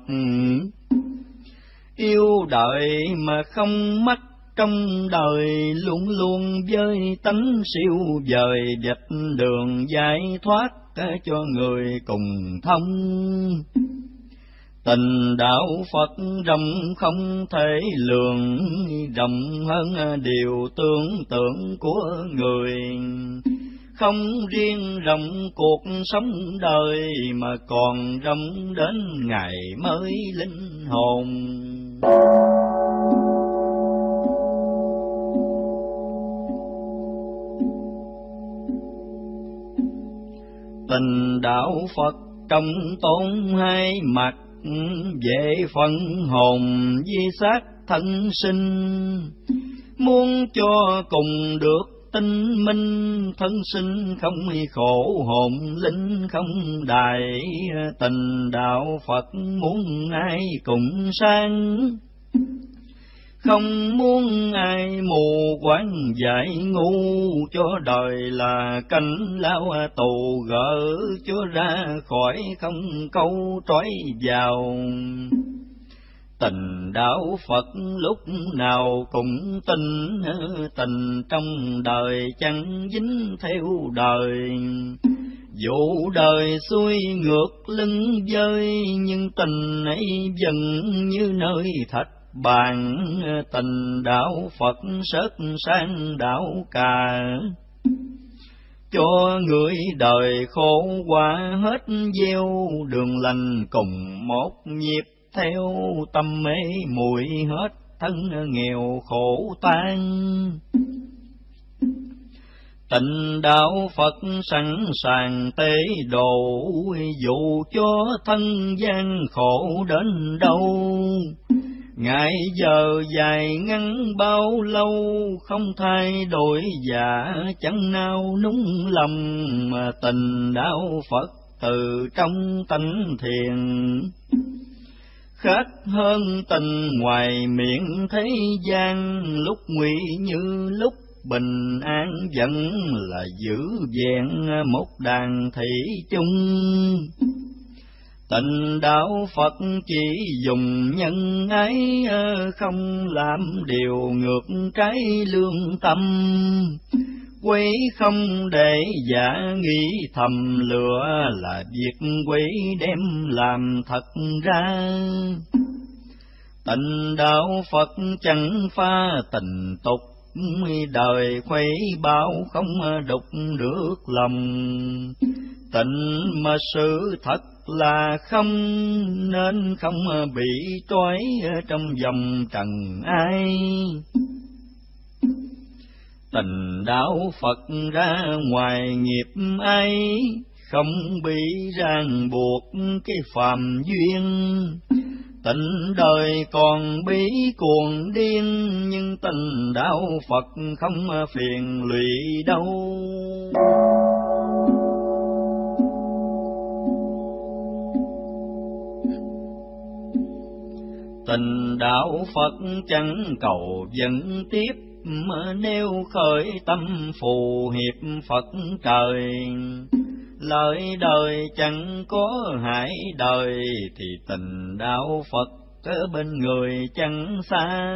yêu đời mà không mắc trong đời. Luôn luôn với tánh siêu vời, vạch đường giải thoát cho người cùng thông. Tình đạo Phật rộng không thể lường, rộng hơn điều tưởng tượng của người. Không riêng rộng cuộc sống đời, mà còn rộng đến ngày mới linh hồn. Tình đạo Phật trong tốn hai mặt, về phần hồn di xác thân sinh. Muốn cho cùng được tinh minh, thân sinh không khổ hồn linh không đài. Tình đạo Phật muốn ai cùng sang, không muốn ai mù quáng dại ngu. Cho đời là cánh lao tù, gỡ cho ra khỏi không câu trói vào. Tình đạo Phật lúc nào cũng tin, tình trong đời chẳng dính theo đời. Dù đời xuôi ngược lưng dơi, nhưng tình ấy dần như nơi thạch bàn. Tình đạo Phật sớt sang đạo cà, cho người đời khổ qua hết gieo. Đường lành cùng một nhịp theo, tâm mê muội hết thân nghèo khổ tan. Tình đạo Phật sẵn sàng tế độ, dù cho thân gian khổ đến đâu. Ngày giờ dài ngắn bao lâu, không thay đổi dạ chẳng nao núng lòng. Mà tình đạo Phật từ trong tánh thiền, khác hơn tình ngoài miệng thế gian. Lúc nguy như lúc bình an, vẫn là giữ vẹn một đàn thủy chung. Tình đạo Phật chỉ dùng nhân ái, không làm điều ngược trái lương tâm. Quấy không để giả nghĩ thầm lừa, là việc quấy đem làm thật ra. Tình đạo Phật chẳng pha tình tục, đời khuấy bao không đục được lòng. Tịnh mà sự thật là không, nên không bị trói trong vòng trần ai. Tình đạo Phật ra ngoài nghiệp ai, không bị ràng buộc cái phàm duyên. Tình đời còn bí cuồng điên, nhưng tình đạo Phật không phiền lụy đâu. Tình đạo Phật chẳng cầu dẫn tiếp, mà nêu khởi tâm phù hiệp Phật trời. Lời đời chẳng có hại đời, thì tình đạo Phật ở bên người chẳng xa.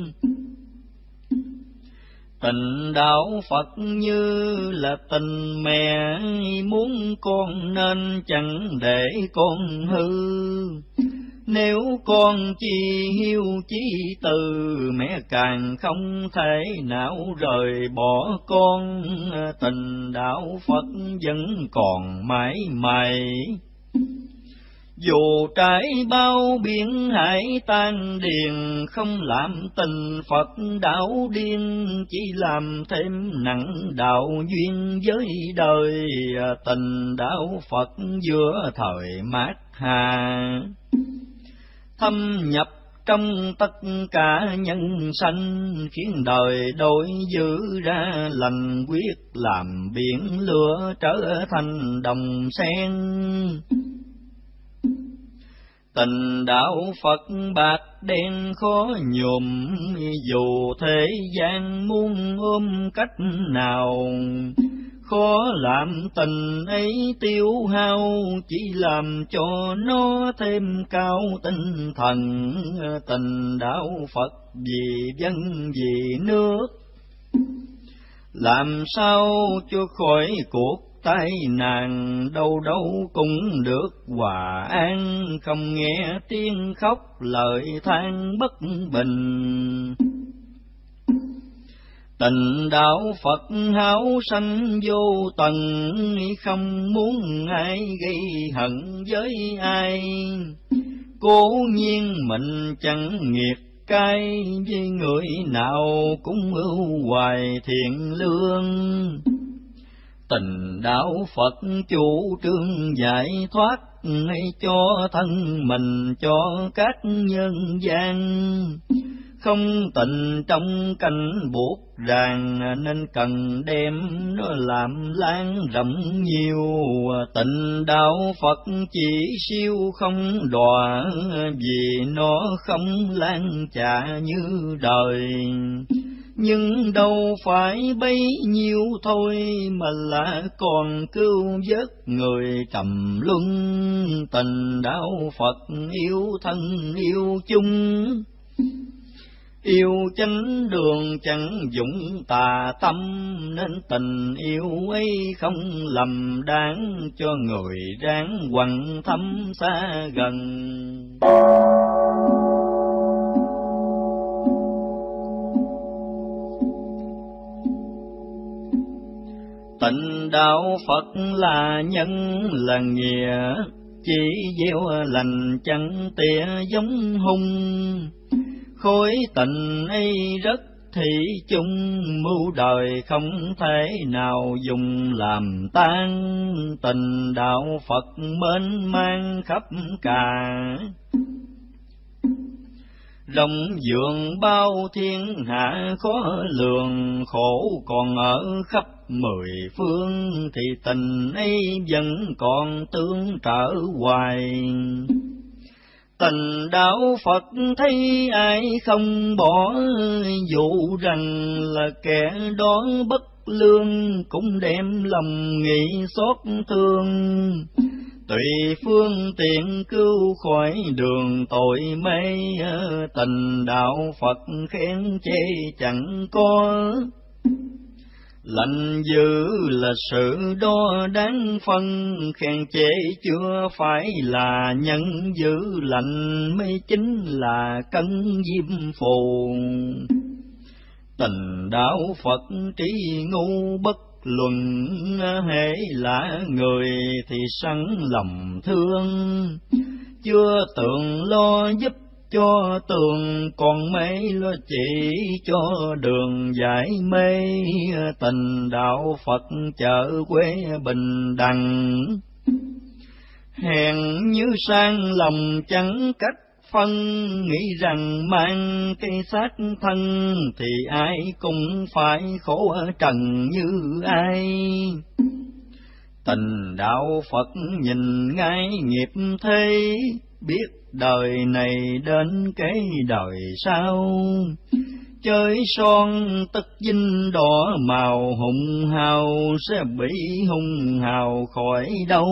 Tình đạo Phật như là tình mẹ, muốn con nên chẳng để con hư. Nếu con chi hiếu chí từ, mẹ càng không thể nào rời bỏ con. Tình đạo Phật vẫn còn mãi mãi, dù trải bao biển hải tan điền. Không làm tình Phật đạo điên, chỉ làm thêm nặng đạo duyên với đời. Tình đạo Phật giữa thời mát hà, thâm nhập trong tất cả nhân sanh, khiến đời đổi dữ ra lành quyết, làm biển lửa trở thành đồng sen. Tình đạo Phật bạc đen khó nhuộm, dù thế gian muôn ôm cách nào. Khó làm tình ấy tiêu hao, chỉ làm cho nó thêm cao tinh thần. Tình đạo Phật vì dân vì nước, làm sao cho khỏi cuộc tai nạn. Đâu đâu cũng được hòa an, không nghe tiếng khóc lời than bất bình. Tình đạo Phật háo sanh vô tận, không muốn ai gây hận với ai. Cố nhiên mình chẳng nghiệt cay, với người nào cũng ưu hoài thiện lương. Tình đạo Phật chủ trương giải thoát, cho thân mình cho các nhân gian. Không tình trong cảnh buộc ràng, nên cần đem nó làm lan rộng nhiều. Tình đạo Phật chỉ siêu không đọa, vì nó không lan trà như đời. Nhưng đâu phải bấy nhiêu thôi, mà là còn cứu vớt người trầm luân. Tình đạo Phật yêu thân yêu chung, yêu chánh đường chẳng dụng tà tâm. Nên tình yêu ấy không lầm đáng, cho người ráng quằn thâm xa gần. Tịnh đạo Phật là nhân là nghĩa, chỉ gieo lành chẳng tỉa giống hung. Khối tịnh ấy rất thị chung, mưu đời không thể nào dùng làm tan. Tình đạo Phật mênh mang khắp cả, rộng dường bao thiên hạ khó lường. Khổ còn ở khắp mười phương, thì tình ấy vẫn còn tương trở hoài. Tình đạo Phật thấy ai không bỏ, dù rằng là kẻ đó bất lương, cũng đem lòng nghĩ xót thương. Tùy phương tiện cứu khỏi đường tội mê, tình đạo Phật khen chê chẳng có. Lành dữ là sự đo đáng phân, khen chê chưa phải là nhân dữ lành, mới chính là cân diêm phù. Tình đạo Phật trí ngu bất luận, hễ là người thì sẵn lòng thương. Chưa tưởng lo giúp cho tường, còn mấy lo chỉ cho đường giải mê. Tình đạo Phật chợ quê bình đẳng, hèn như sang lòng chẳng cách phân. Nghĩ rằng mang cái xác thân thì ai cũng phải khổ trần như ai. Tình đạo Phật nhìn ngay nghiệp thế, biết đời này đến cái đời sau. Chơi son tất dinh đỏ màu, hùng hào sẽ bị hung hào khỏi đâu.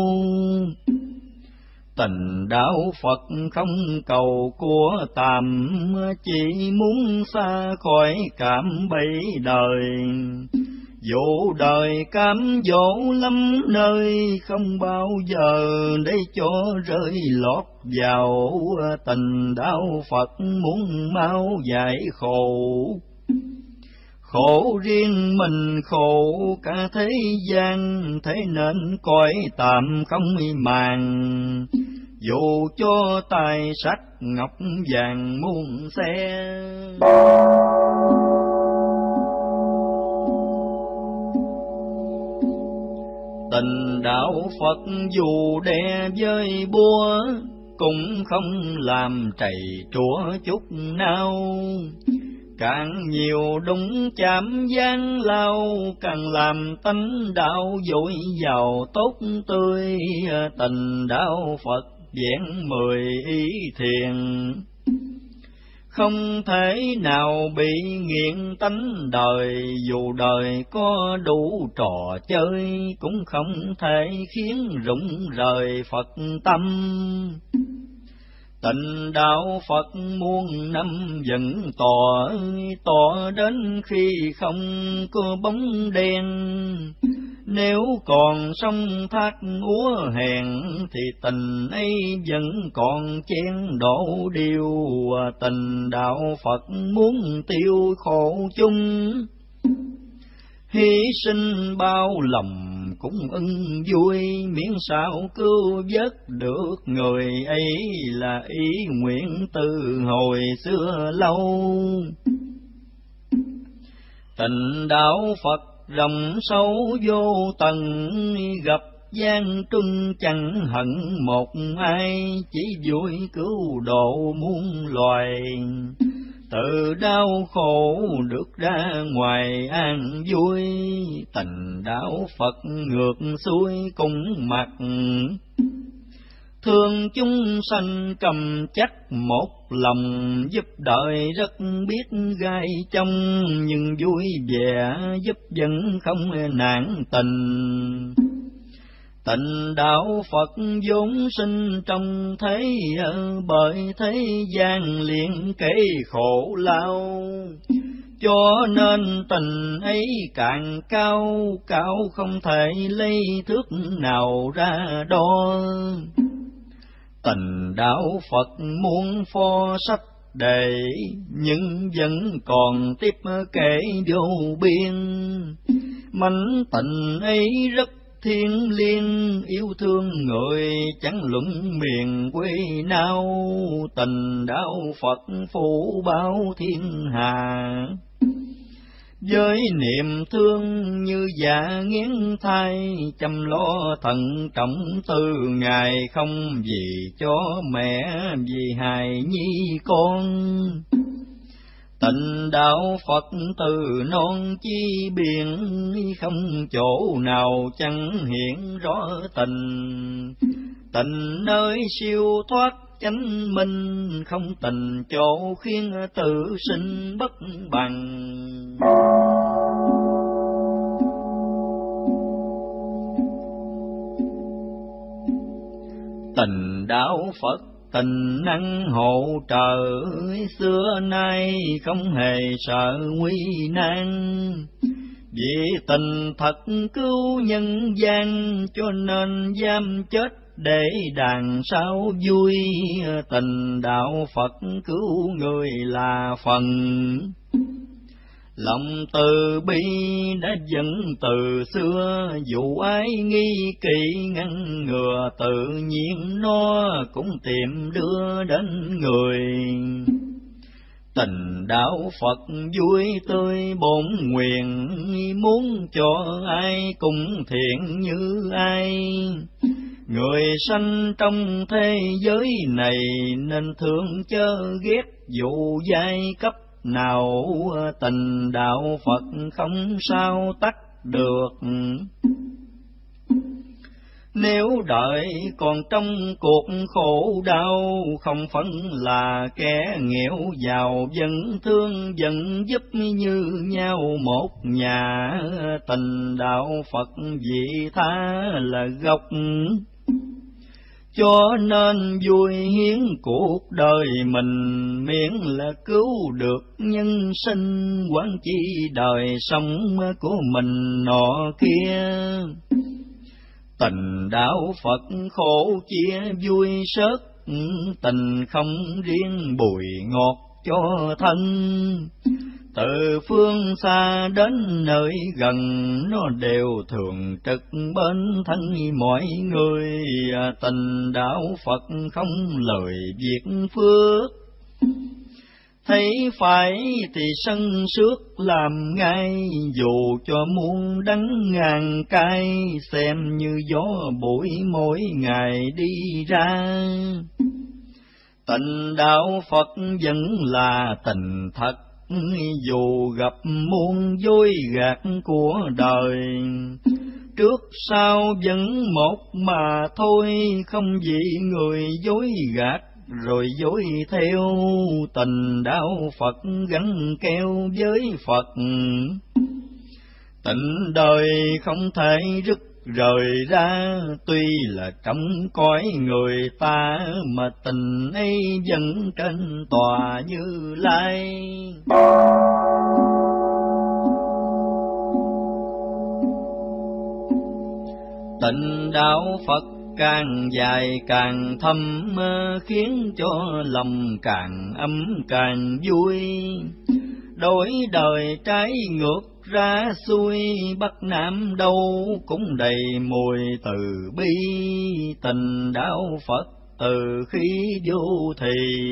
Tình đạo Phật không cầu của tạm, chỉ muốn xa khỏi cảm bẫy đời. Dỗ đời cám dỗ lắm nơi, không bao giờ để cho rơi lọt vào. Tình đạo Phật muốn mau giải khổ, khổ riêng mình khổ cả thế gian. Thế nên cõi tạm không màng, dù cho tài sắc ngọc vàng muôn xe. Tình đạo Phật dù đe với búa, cũng không làm trầy trũa chút nào. Càng nhiều đúng chạm gian lao, càng làm tánh đạo dội giàu tốt tươi. Tình đạo Phật vẹn mười ý thiền, không thể nào bị nghiện tánh đời. Dù đời có đủ trò chơi, cũng không thể khiến rụng rời Phật tâm. Tình đạo Phật muôn năm vẫn tỏ, tỏ đến khi không có bóng đen. Nếu còn sông thác úa hèn, thì tình ấy vẫn còn chen đổ điều. Tình đạo Phật muốn tiêu khổ chung, hy sinh bao lòng cũng ưng vui. Miễn sao cứu vớt được người ấy, là ý nguyện từ hồi xưa lâu. Tình đạo Phật rộng sâu vô tận, gặp gian truân chẳng hận một ai. Chỉ vui cứu độ muôn loài, tự đau khổ được ra ngoài an vui. Tình đạo Phật ngược xuôi cùng mặt, thương chúng sanh cầm chắc một lòng. Giúp đời rất biết gai trong, nhưng vui vẻ giúp vẫn không nản tình. Tình đạo Phật vốn sinh trong thế, bởi thế gian liền kể khổ lao. Cho nên tình ấy càng cao, cao không thể lấy thước nào ra đo. Tình đạo Phật muốn pho sách để, nhưng vẫn còn tiếp kể vô biên. Mảnh tình ấy rất thiên liêng, yêu thương người chẳng luận miền quê nào. Tình đạo Phật phủ bao thiên hà, với niềm thương như dạ nghiến thai. Chăm lo thận trọng từ ngày, không vì cho mẹ vì hài nhi con. Tình đạo Phật từ non chi biển, không chỗ nào chẳng hiện rõ tình. Tình nơi siêu thoát chánh minh, không tình chỗ khiến tự sinh bất bằng. Tình đạo Phật tình năng hộ trợ, xưa nay không hề sợ nguy nan. Vì tình thật cứu nhân gian, cho nên dám chết để đàn sao vui. Tình đạo Phật cứu người là phần, Lòng từ bi đã dẫn từ xưa, dù ai nghi kỵ ngăn ngừa, tự nhiên nó cũng tìm đưa đến người. Tình đạo Phật vui tươi bổn nguyện, muốn cho ai cũng thiện như ai. Người sanh trong thế giới này, nên thương chớ ghét dù giai cấp nào. Tình đạo Phật không sao tắt được, nếu đợi còn trong cuộc khổ đau. Không phân là kẻ nghèo giàu, vẫn thương vẫn giúp như nhau một nhà. Tình đạo Phật vị tha là gốc, cho nên vui hiến cuộc đời mình. Miễn là cứu được nhân sinh, quán chi đời sống của mình nọ kia. Tình đạo Phật khổ chia vui sớt, tình không riêng bùi ngọt cho thân. Từ phương xa đến nơi gần, nó đều thường trực bên thân mọi người. Tình đạo Phật không lời việc phước, thấy phải thì sân sước làm ngay. Dù cho muôn đắng ngàn cay, xem như gió bụi mỗi ngày đi ra. Tình đạo Phật vẫn là tình thật, dù gặp muôn dối gạt của đời. Trước sau vẫn một mà thôi, không vì người dối gạt rồi dối theo. Tình đạo Phật gắn keo với Phật, tình đời không thể rứt rời ra. Tuy là trong cõi người ta, mà tình ấy vẫn trên tòa Như Lai. Tình đạo Phật càng dài càng thâm, khiến cho lòng càng ấm càng vui. Đổi đời trái ngược ra xuôi, Bắc Nam đâu cũng đầy mùi từ bi. Tình đạo Phật từ khi vô thị,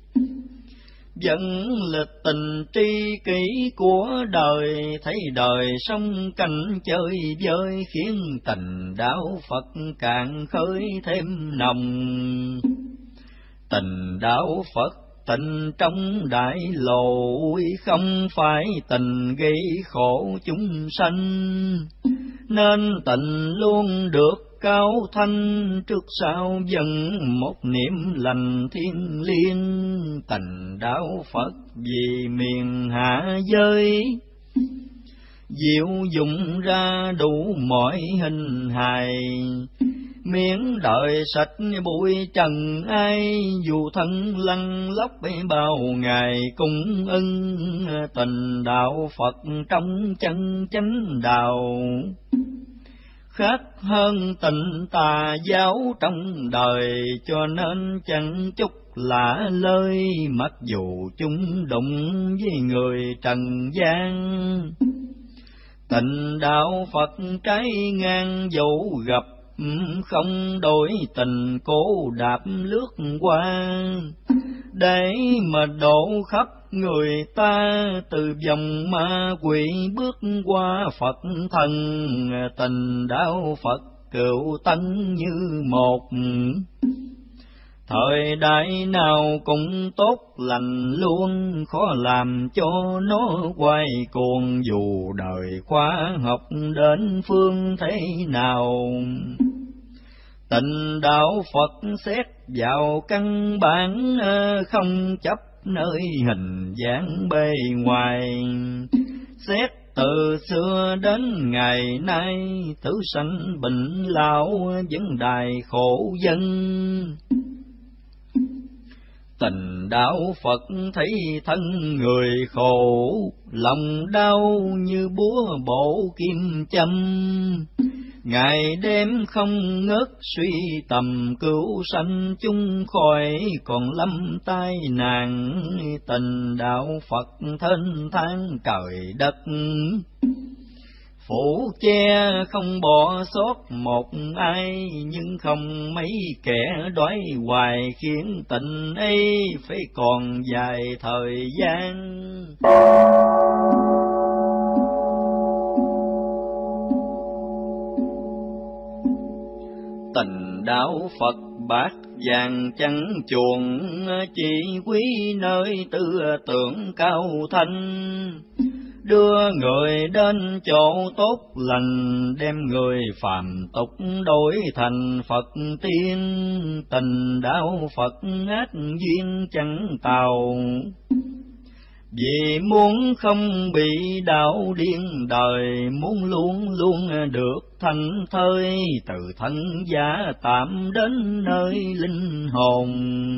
vẫn là tình tri kỷ của đời. Thấy đời sống cảnh chơi vơi, khiến tình đạo Phật càng khơi thêm nồng. Tình đạo Phật tình trong đại lộ, không phải tình gây khổ chúng sanh. Nên tình luôn được cao thanh, trước sau dần một niệm lành thiên liêng. Tình đạo Phật vì miền hạ giới, diệu dụng ra đủ mọi hình hài. Miễn đời sạch bụi trần ai, dù thân lăn lóc bao ngày cung ưng. Tình đạo Phật trong chân chánh đạo, khác hơn tình tà giáo trong đời. Cho nên chẳng chút lạ lời, mặc dù chung đụng với người trần gian. Tình đạo Phật trái ngang dẫu gặp, không đổi tình cố đạp lướt qua. Để mà độ khắp người ta, từ vòng ma quỷ bước qua Phật thần. Tình đạo Phật cựu tân như một, thời đại nào cũng tốt lành luôn. Khó làm cho nó quay cuồng, dù đời khoa học đến phương thế nào. Tình đạo Phật xét vào căn bản, không chấp nơi hình dáng bề ngoài. Xét từ xưa đến ngày nay, tử sanh bệnh lão vấn đài khổ dân. Tình đạo Phật thấy thân người khổ, lòng đau như búa bổ kim châm. ngày đêm không ngớt suy tầm cứu sanh chúng khỏi, còn lâm tai nạn tình đạo Phật thênh thang trời đất. Phủ che không bỏ sót một ai, nhưng không mấy kẻ đói hoài, khiến tình ấy phải còn dài thời gian. Tình đạo Phật bát vàng chẳng chuồng, chỉ quý nơi tư tưởng cao thanh. Đưa người đến chỗ tốt lành, đem người phàm tục đổi thành Phật tiên. Tình đạo Phật ác duyên chẳng tào, vì muốn không bị đạo điên đời, muốn luôn luôn được thanh thơi, từ thân giả tạm đến nơi linh hồn.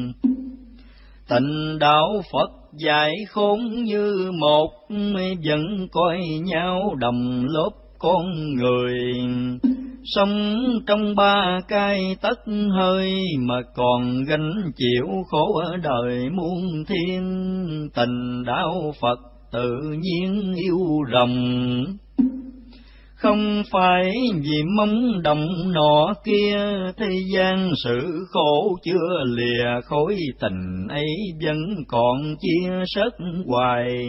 Tình đạo Phật dạy khôn như một, vẫn coi nhau đồng lớp con người. Sống trong ba cái tất hơi, mà còn gánh chịu khổ ở đời muôn thiên. Tình đạo Phật tự nhiên yêu rồng, không phải vì mong đồng nọ kia. Thế gian sự khổ chưa lìa, khối tình ấy vẫn còn chia sớt hoài.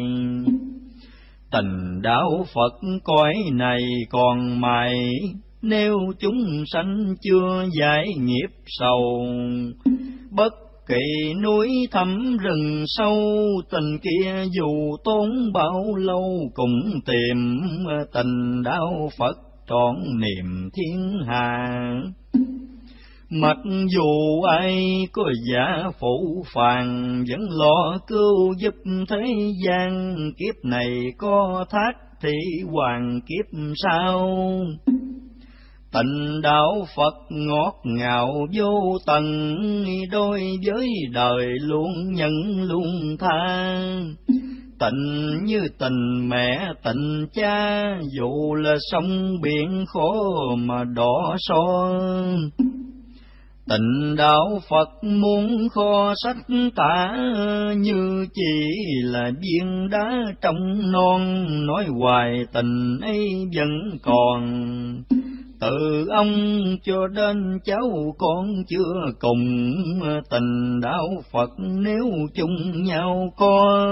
Tình đạo Phật cõi này còn mài, nếu chúng sanh chưa giải nghiệp sầu. Bất kỳ núi thẳm rừng sâu, tình kia dù tốn bao lâu cũng tìm. Tình đạo Phật trọn niềm thiên hạ, mặc dù ai có giả phụ phàng, vẫn lo cứu giúp thế gian. Kiếp này có thác thì hoàng kiếp sau. Tình đạo Phật ngọt ngào vô tận, đôi với đời luôn nhận luôn tha. Tình như tình mẹ tình cha, dù là sông biển khó mà đỏ son. Tình đạo Phật muốn kho sách tả, như chỉ là viên đá trong non. Nói hoài tình ấy vẫn còn, từ ông cho đến cháu con chưa cùng. Tình đạo Phật nếu chung nhau có,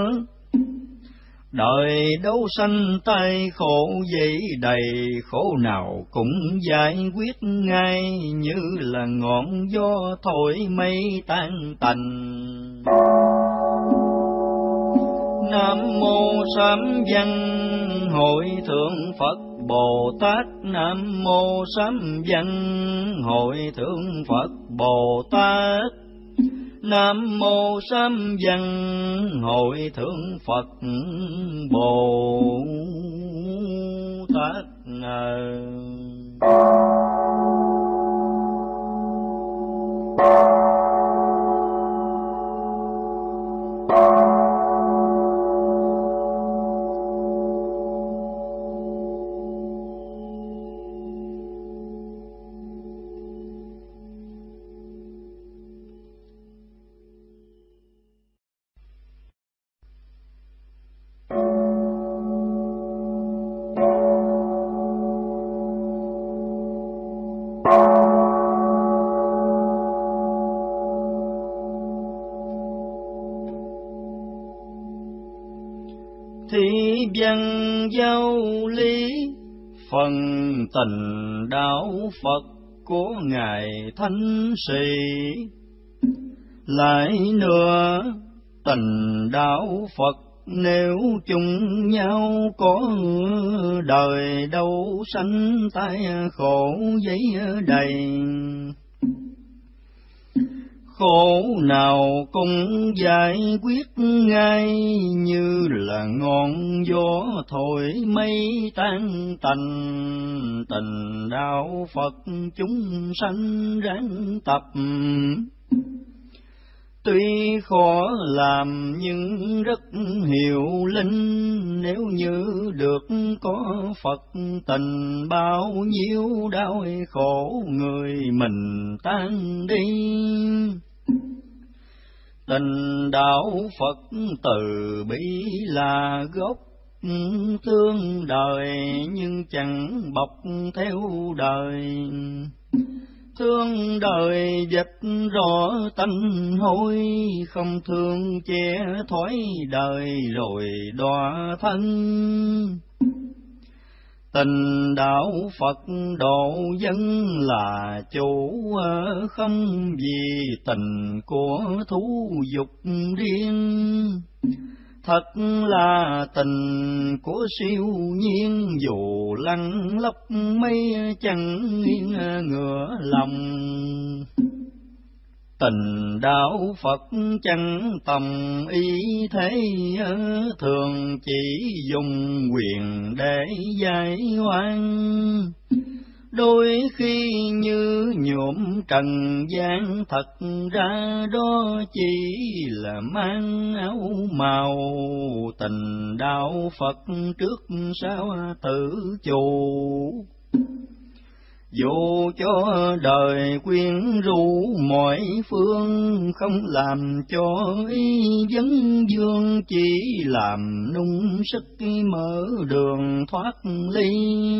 đời đấu sanh tay khổ dậy đầy. Khổ nào cũng giải quyết ngay, như là ngọn gió thổi mây tan tành. Nam mô Sám Văn Hội Thượng Phật Bồ Tát. Nam mô Sám Văn Hội Thượng Phật Bồ Tát. Nam mô Sám Văn Hội Thượng Phật Bồ Tát. Thi văn giáo lý, phần tình đạo Phật của Ngài Thánh Sĩ. Lại nữa, tình đạo Phật nếu chung nhau có, đời đâu sanh tai khổ giấy đầy. Khổ nào cũng giải quyết ngay, như là ngọn gió thổi mây tan tành. Tình đạo Phật chúng sanh ráng tập, Tuy khó làm nhưng rất hiệu linh, nếu như được có Phật tình, bao nhiêu đau khổ người mình tan đi. Tình đạo Phật từ bi là gốc, thương đời nhưng chẳng bọc theo đời. Thương đời vạch rõ tánh hối, không thương che thoái đời rồi đọa thân. Tình đạo Phật độ dân là chủ, không vì tình của thú dục riêng. Thật là tình của siêu nhiên, dù lăn lóc mây chẳng nghiêng ngửa lòng. Tình đạo Phật chẳng tầm ý thế, thường chỉ dùng quyền để giải oan. Đôi khi như nhuộm trần gian, thật ra đó chỉ là mang áo màu. Tình đạo Phật trước sau tự chủ, dù cho đời quyến rũ mọi phương, không làm cho ý vấn vương, chỉ làm nung sức mở đường thoát ly.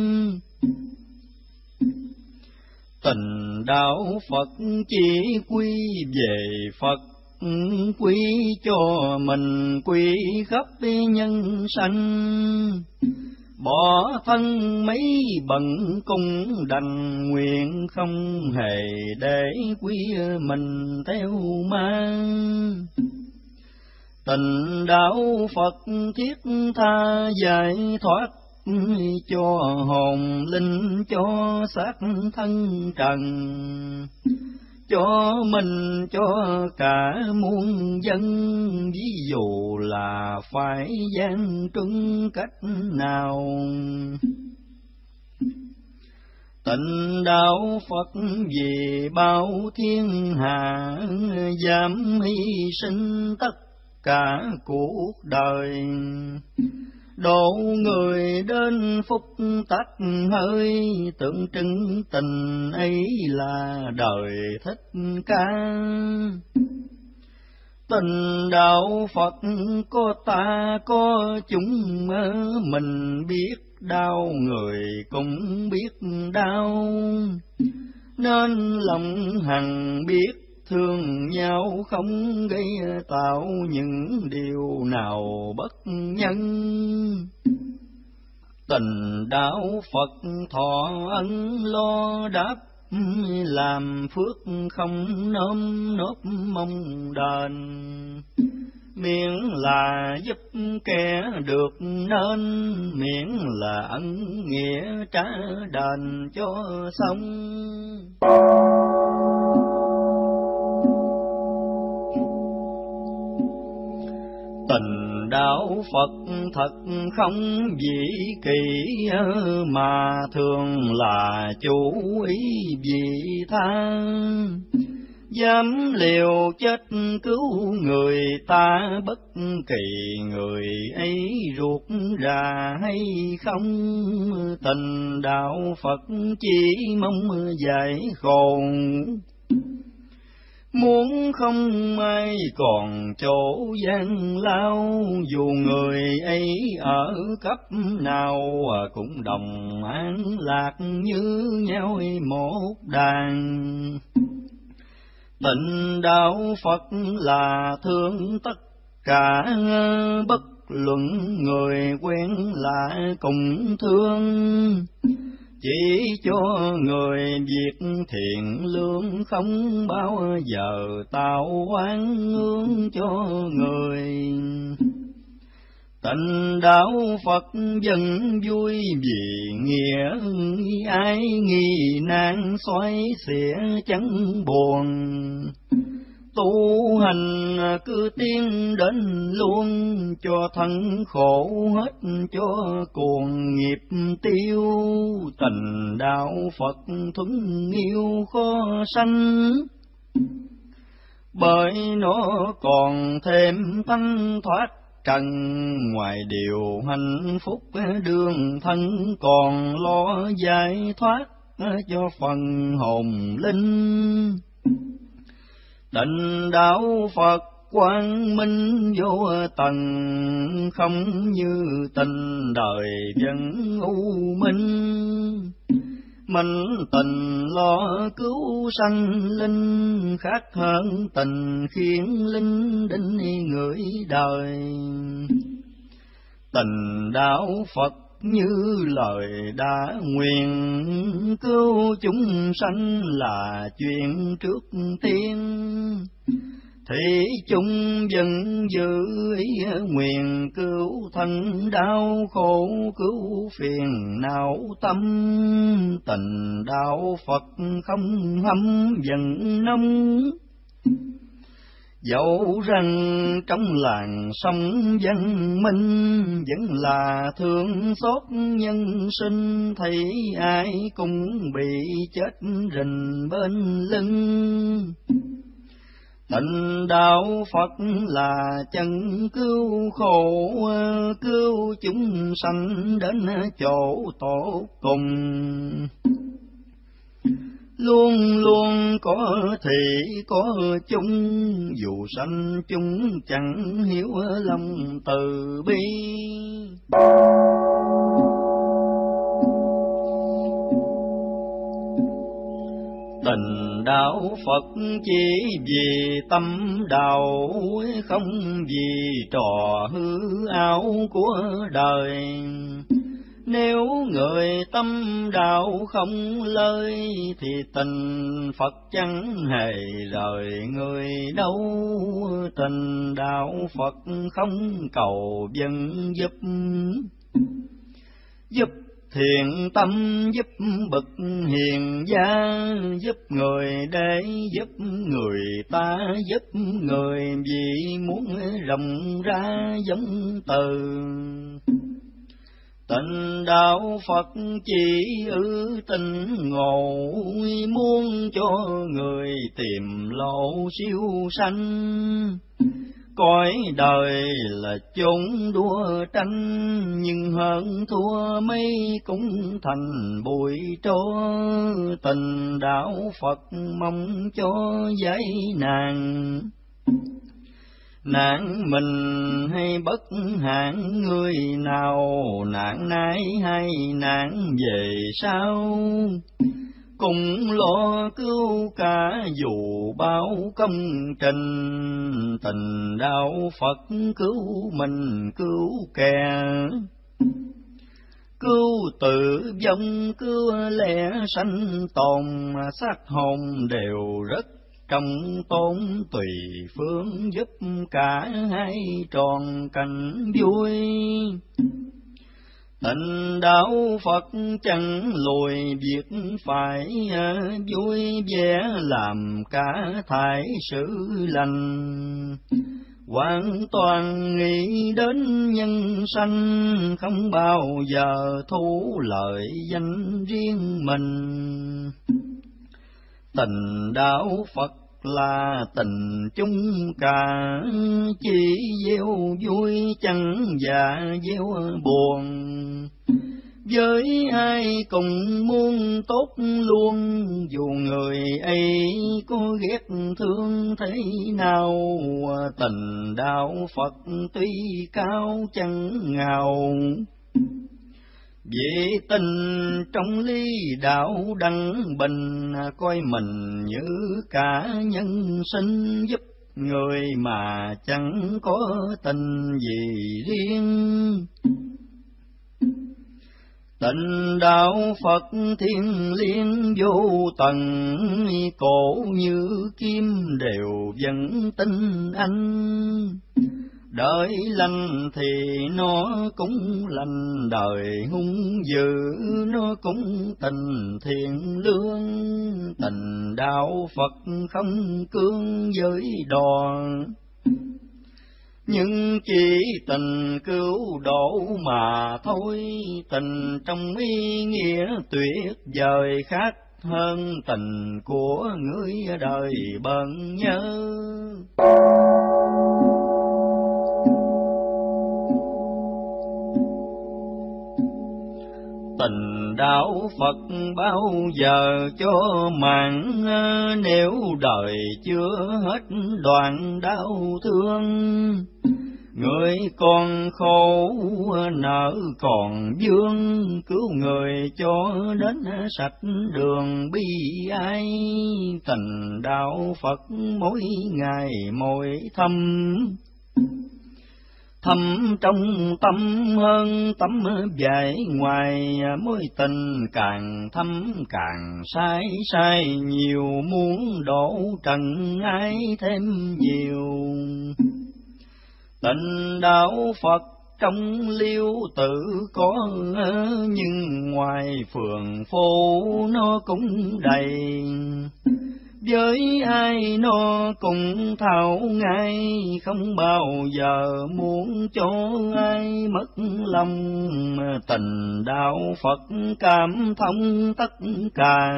Tình đạo Phật chỉ quy về Phật, quy cho mình, quy khắp nhân sanh. Bỏ thân mấy bận cung đành, nguyện không hề để quý mình theo mang. Tình đạo Phật thiết tha giải thoát, cho hồn linh, cho xác thân trần, cho mình, cho cả muôn dân. Ví dụ là phải gian truân cách nào. Tịnh đạo Phật vì bao thiên hạ, dám hy sinh tất cả cuộc đời. Độ người đến phúc tắt hơi, tượng trưng tình ấy là đời Thích Ca. Tình đạo Phật có ta có chúng, mình biết đau người cũng biết đau, nên lòng hằng biết thương nhau, không gây tạo những điều nào bất nhân. Tình đạo Phật thọ ân lo đáp, làm phước không nôm nốt mong đền. Miễn là giúp kẻ được nên, miễn là ân nghĩa trả đền cho xong. Tình đạo Phật thật không dĩ kỳ, mà thường là chủ ý vị tha. Dám liều chết cứu người ta, bất kỳ người ấy ruột già hay không. Tình đạo Phật chỉ mong giải khôn, muốn không ai còn chỗ gian lao. Dù người ấy ở cấp nào, cũng đồng an lạc như nhau một đàn. Tịnh đạo Phật là thương tất cả, bất luận người quen lạ cùng thương. Chỉ cho người việc thiện lương, không bao giờ tạo oán ương cho người. Tịnh đạo Phật dân vui vì nghĩa, ai nghi nan xoay xỉa chẳng buồn. Tu hành cứ tiến đến luôn, cho thân khổ hết cho cuồng nghiệp tiêu. Tình đạo Phật thuần yêu khó sanh, bởi nó còn thêm thanh thoát trần, ngoài điều hạnh phúc đường thân còn lo giải thoát cho phần hồn linh. Tịnh đạo Phật quang minh vô tận, không như tình đời vẫn u minh. Mình tình lo cứu sanh linh, khác hơn tình khiến linh đinh người đời. Tình đạo Phật như lời đã nguyện, cứu chúng sanh là chuyện trước tiên. Thì chúng vẫn giữ ý nguyện, cứu thân đau khổ, cứu phiền não tâm. Tình đạo Phật không hâm giận nông, dẫu rằng trong làng sông văn minh, vẫn là thương xót nhân sinh. Thấy ai cũng bị chết rình bên lưng. Tịnh đạo Phật là chân cứu khổ, cứu chúng sanh đến chỗ tốt cùng. Luôn luôn có thị có chung, dù sanh chúng chẳng hiểu lòng từ bi. Tình đạo Phật chỉ vì tâm đạo, không vì trò hư ảo của đời. Nếu người tâm đạo không lơi, thì tình Phật chẳng hề rời người đâu. Tình đạo Phật không cầu dân giúp, giúp thiện tâm, giúp bậc hiền gia, giúp người để giúp người ta, giúp người vì muốn rộng ra giống từ. Tịnh đạo Phật chỉ ư tình ngộ, muốn cho người tìm lộ siêu sanh. Cõi đời là chốn đua tranh, nhưng hơn thua mấy cũng thành bụi tro. Tình đạo Phật mong cho giải nạn, nạn mình hay bất hạn người nào, nạn nay hay nạn về sau. Cùng lo cứu cả dù bao công trình, tình đạo Phật cứu mình cứu kẻ. Cứu tự vong cứu lẽ sanh tồn, xác hồn đều rất trong tôn. Tùy phương giúp cả hai tròn cảnh vui. Tịnh đạo Phật chẳng lùi việc phải, vui vẻ làm cả thải sự lành. Hoàn toàn nghĩ đến nhân sanh, không bao giờ thu lợi danh riêng mình. Tình đạo Phật là tình chung cả, chỉ gieo vui chẳng dạ gieo buồn. Với ai cùng muốn tốt luôn, dù người ấy có ghét thương thế nào. Tình đạo Phật tuy cao chẳng ngào, vì tình trong lý đạo đăng bình. Coi mình như cả nhân sinh, giúp người mà chẳng có tình gì riêng. Tịnh đạo Phật thiên liêng vô tận, cổ như kim đều vẫn tin anh. Đời lành thì nó cũng lành, đời hung dữ nó cũng tình thiện lương. Tình đạo Phật không cương với đò, nhưng chỉ tình cứu độ mà thôi. Tình trong ý nghĩa tuyệt vời khác hơn tình của người đời bận nhớ. Tình đạo Phật bao giờ cho màng, nếu đời chưa hết đoạn đau thương. Người còn khổ nợ còn vương, cứu người cho đến sạch đường bi ai. Tình đạo Phật mỗi ngày mỗi thâm, thâm trong tâm hơn tấm vẻ ngoài. Mối tình càng thâm càng sai sai nhiều, muốn đổ trần ai thêm nhiều. Tình đạo Phật trong liêu tự có, nhưng ngoài phường phố nó cũng đầy. Với ai nó cũng thảo ngay, không bao giờ muốn cho ai mất lòng. Tình đạo Phật cảm thông tất cả,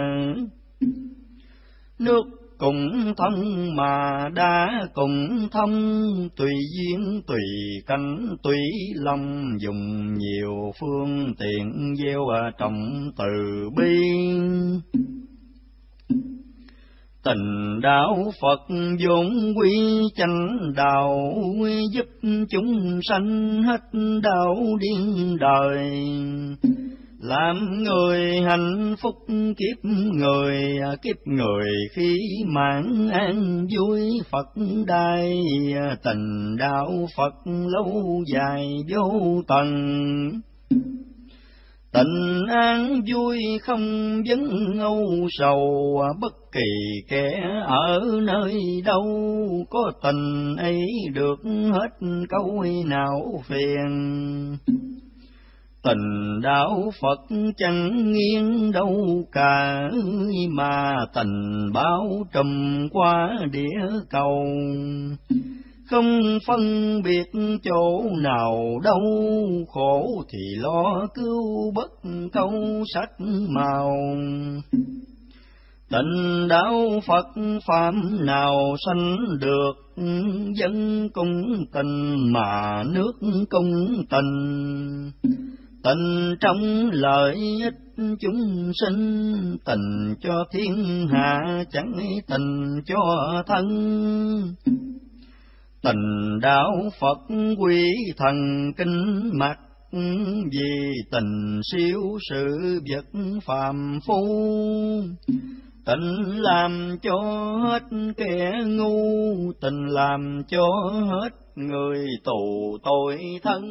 nước cùng thông mà đã cùng thông. Tùy duyên tùy cảnh tùy lòng, dùng nhiều phương tiện gieo trồng từ bi. Tình đạo Phật vốn quy chánh đạo, giúp chúng sanh hết đau điên đời. Làm người hạnh phúc kiếp người, kiếp người khi mãn an vui Phật đai. Tình đạo Phật lâu dài vô tận, tình an vui không vấn âu sầu. Bất kỳ kẻ ở nơi đâu, có tình ấy được hết câu nào phiền. Tình đạo Phật chẳng nghiêng đâu cả, mà tình bao trùm qua địa cầu. Không phân biệt chỗ nào đâu, khổ thì lo cứu bất câu sắc màu. Tình đạo Phật phạm nào sanh được, dân cung tình mà nước cung tình. Tình trong lợi ích chúng sinh, tình cho thiên hạ chẳng tình cho thân. Tình đạo Phật quý thần kinh mặt, vì tình siêu sự vật phàm phu. Tình làm cho hết kẻ ngu, tình làm cho hết người tù tội thân.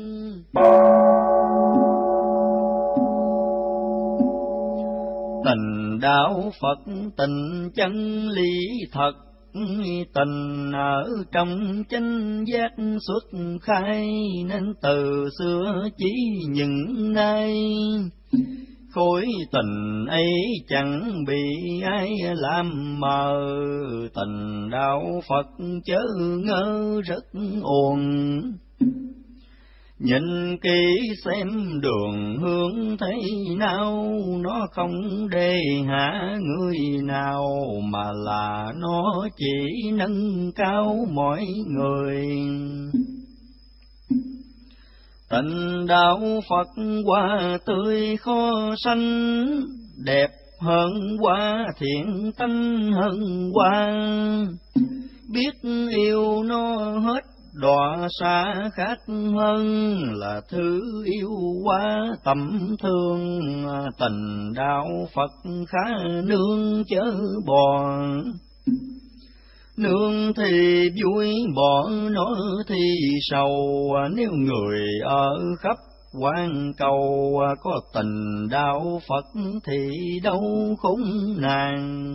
Tình đạo Phật tình chân lý thật, tình ở trong chánh giác xuất khai. Nên từ xưa chỉ những nay, khối tình ấy chẳng bị ai làm mờ. Tình đạo Phật chớ ngơ rất ồn, nhìn kỹ xem đường hướng thế nào. Nó không đê hạ người nào, mà là nó chỉ nâng cao mọi người. Tình đạo Phật hoa tươi khó sanh, đẹp hơn hoa thiện tâm hơn hoa. Biết yêu nó hết đọa xa khác hơn, là thứ yêu quá tầm thương. Tình đạo Phật khá nương chớ bò, nương thì vui bỏ nó thì sầu. Nếu người ở khắp quan cầu, có tình đạo Phật thì đâu khốn nạn.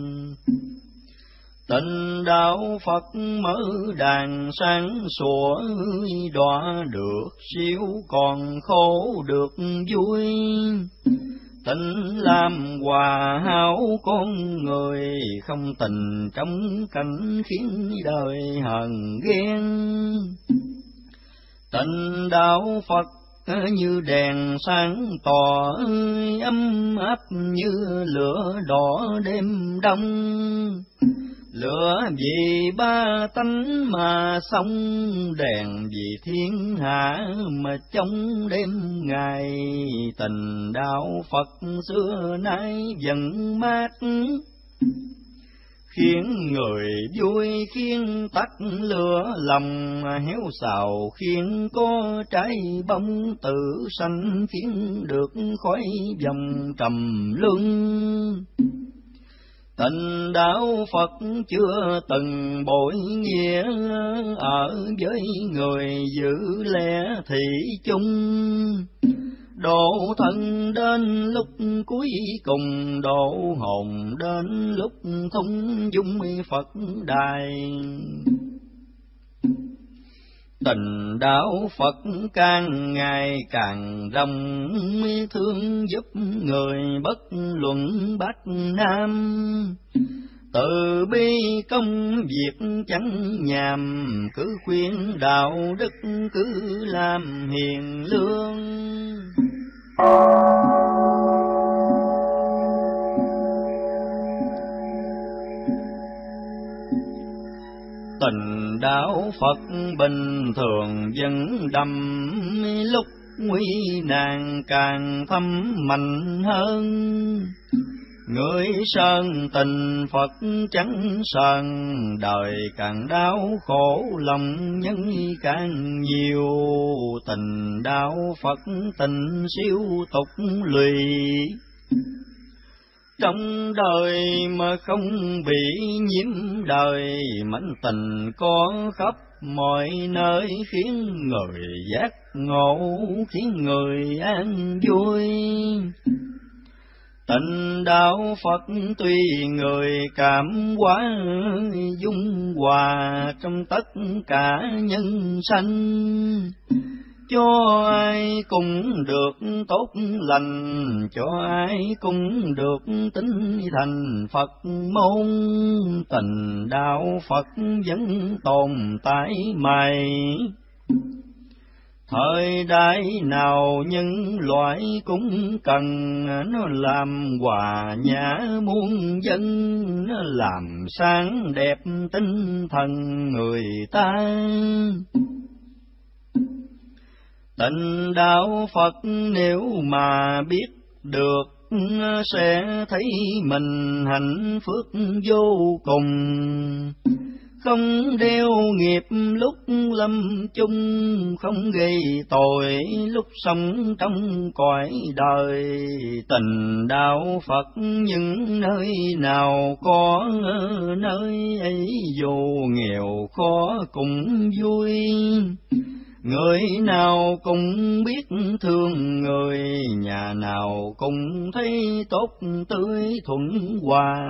Tình đạo Phật mở đàn sáng sủa, đọa được siêu còn khổ được vui. Tình làm hòa hảo con người, không tình trong cảnh khiến đời hờn ghen. Tình đạo Phật như đèn sáng tỏ, ấm áp như lửa đỏ đêm đông. Lửa vì ba tánh mà sống, đèn vì thiên hạ mà trong đêm ngày. Tình đạo Phật xưa nay vẫn mát, khiến người vui khiến tắt lửa lòng héo xào, khiến có trái bông tự sanh, khiến được khói vòng trầm luân. Tình đạo Phật chưa từng bội nghĩa, ở với người giữ lẽ thị chung. Độ thân đến lúc cuối cùng, độ hồn đến lúc thung dung Phật đài. Tình đạo Phật càng ngày càng rộng, thương giúp người bất luận Bắc Nam. Từ bi công việc chẳng nhàm, cứ khuyên đạo đức cứ làm hiền lương. Tình đạo Phật bình thường vẫn đậm, lúc nguy nan càng thâm mạnh hơn. Người sơn tình Phật chẳng sơn, đời càng đau khổ lòng nhân càng nhiều. Tình đạo Phật tình siêu tục lụy, trong đời mà không bị nhiễm đời. Mảnh tình có khắp mọi nơi, khiến người giác ngộ, khiến người an vui. Tình đạo Phật tuy người cảm hóa, dung hòa trong tất cả nhân sanh. Cho ai cũng được tốt lành, cho ai cũng được tín thành Phật môn. Tình đạo Phật vẫn tồn tại mãi, thời đại nào nhân loại cũng cần. Nó làm hòa nhã muôn dân, nó làm sáng đẹp tinh thần người ta. Tình đạo Phật nếu mà biết được, sẽ thấy mình hạnh phúc vô cùng. Không đeo nghiệp lúc lâm chung, không gây tội lúc sống trong cõi đời. Tình đạo Phật những nơi nào có, nơi ấy dù nghèo khó cũng vui. Người nào cũng biết thương người, nhà nào cũng thấy tốt tươi thuận hòa.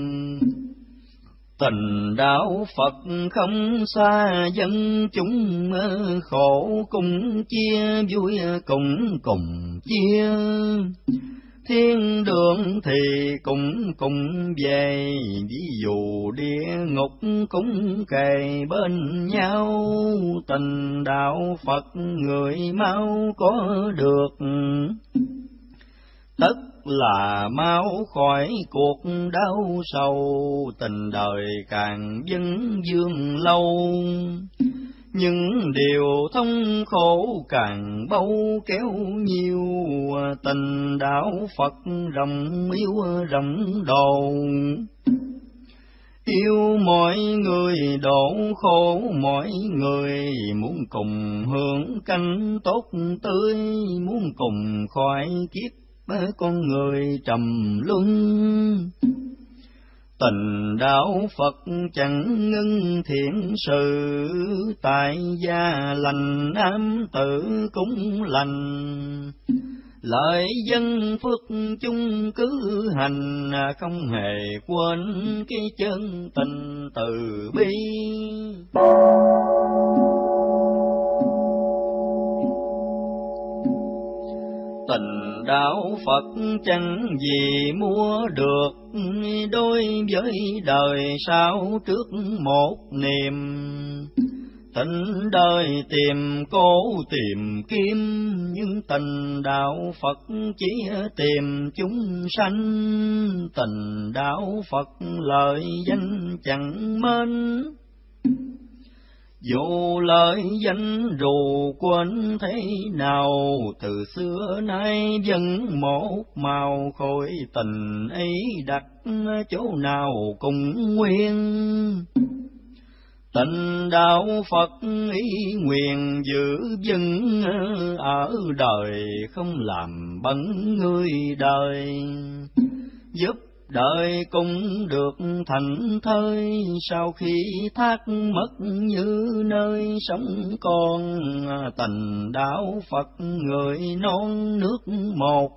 Tình đạo Phật không xa dân chúng, khổ cùng chia vui cùng cùng chia. Thiên đường thì cũng cùng về, ví dụ địa ngục cũng kề bên nhau. Tình đạo Phật người mau có được, tất là mau khỏi cuộc đau sầu. Tình đời càng vấn vương lâu, những điều thông khổ càng bâu kéo nhiều. Tình đạo Phật rộng yêu rộng độ, yêu mọi người độ khổ mọi người. Muốn cùng hưởng canh tốt tươi, muốn cùng khỏi kiếp con người trầm luân. Tình đạo Phật chẳng ngưng thiện sự, tại gia lành ám tử cũng lành. Lợi dân phước chung cứ hành, không hề quên cái chân tình từ bi. Tình đạo Phật chẳng gì mua được, đối với đời sau trước một niềm. Tình đời tìm cố tìm kiếm, nhưng tình đạo Phật chỉ tìm chúng sanh. Tình đạo Phật lợi danh chẳng mến, dù lợi danh rù quên thế nào. Từ xưa nay vẫn một màu, khối tình ấy đặt chỗ nào cũng nguyên. Tình đạo Phật ý nguyện giữ vững ở đời, không làm bận người đời. Giúp đời cũng được thành thơi, sau khi thác mất như nơi sống con. Tình đạo Phật người non nước một,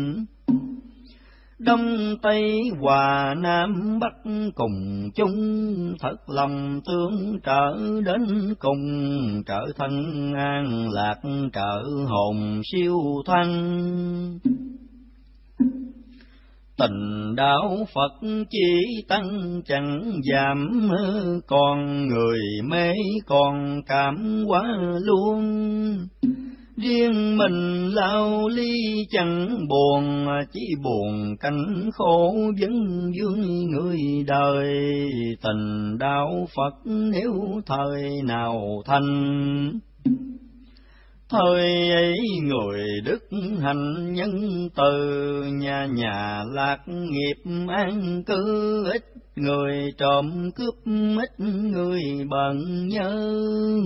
Đông Tây Hòa Nam Bắc cùng chung. Thật lòng tương trợ đến cùng, trợ thân an lạc trợ hồn siêu thoát. Tình đạo Phật chỉ tăng chẳng giảm, còn người mê còn cảm hóa luôn. Riêng mình lao ly chẳng buồn, chỉ buồn cảnh khổ vấn vương người đời. Tình đạo Phật nếu thời nào thành, thời ấy người đức hạnh nhân từ. Nhà nhà lạc nghiệp an cư, ít người trộm cướp ít người bận nhớ.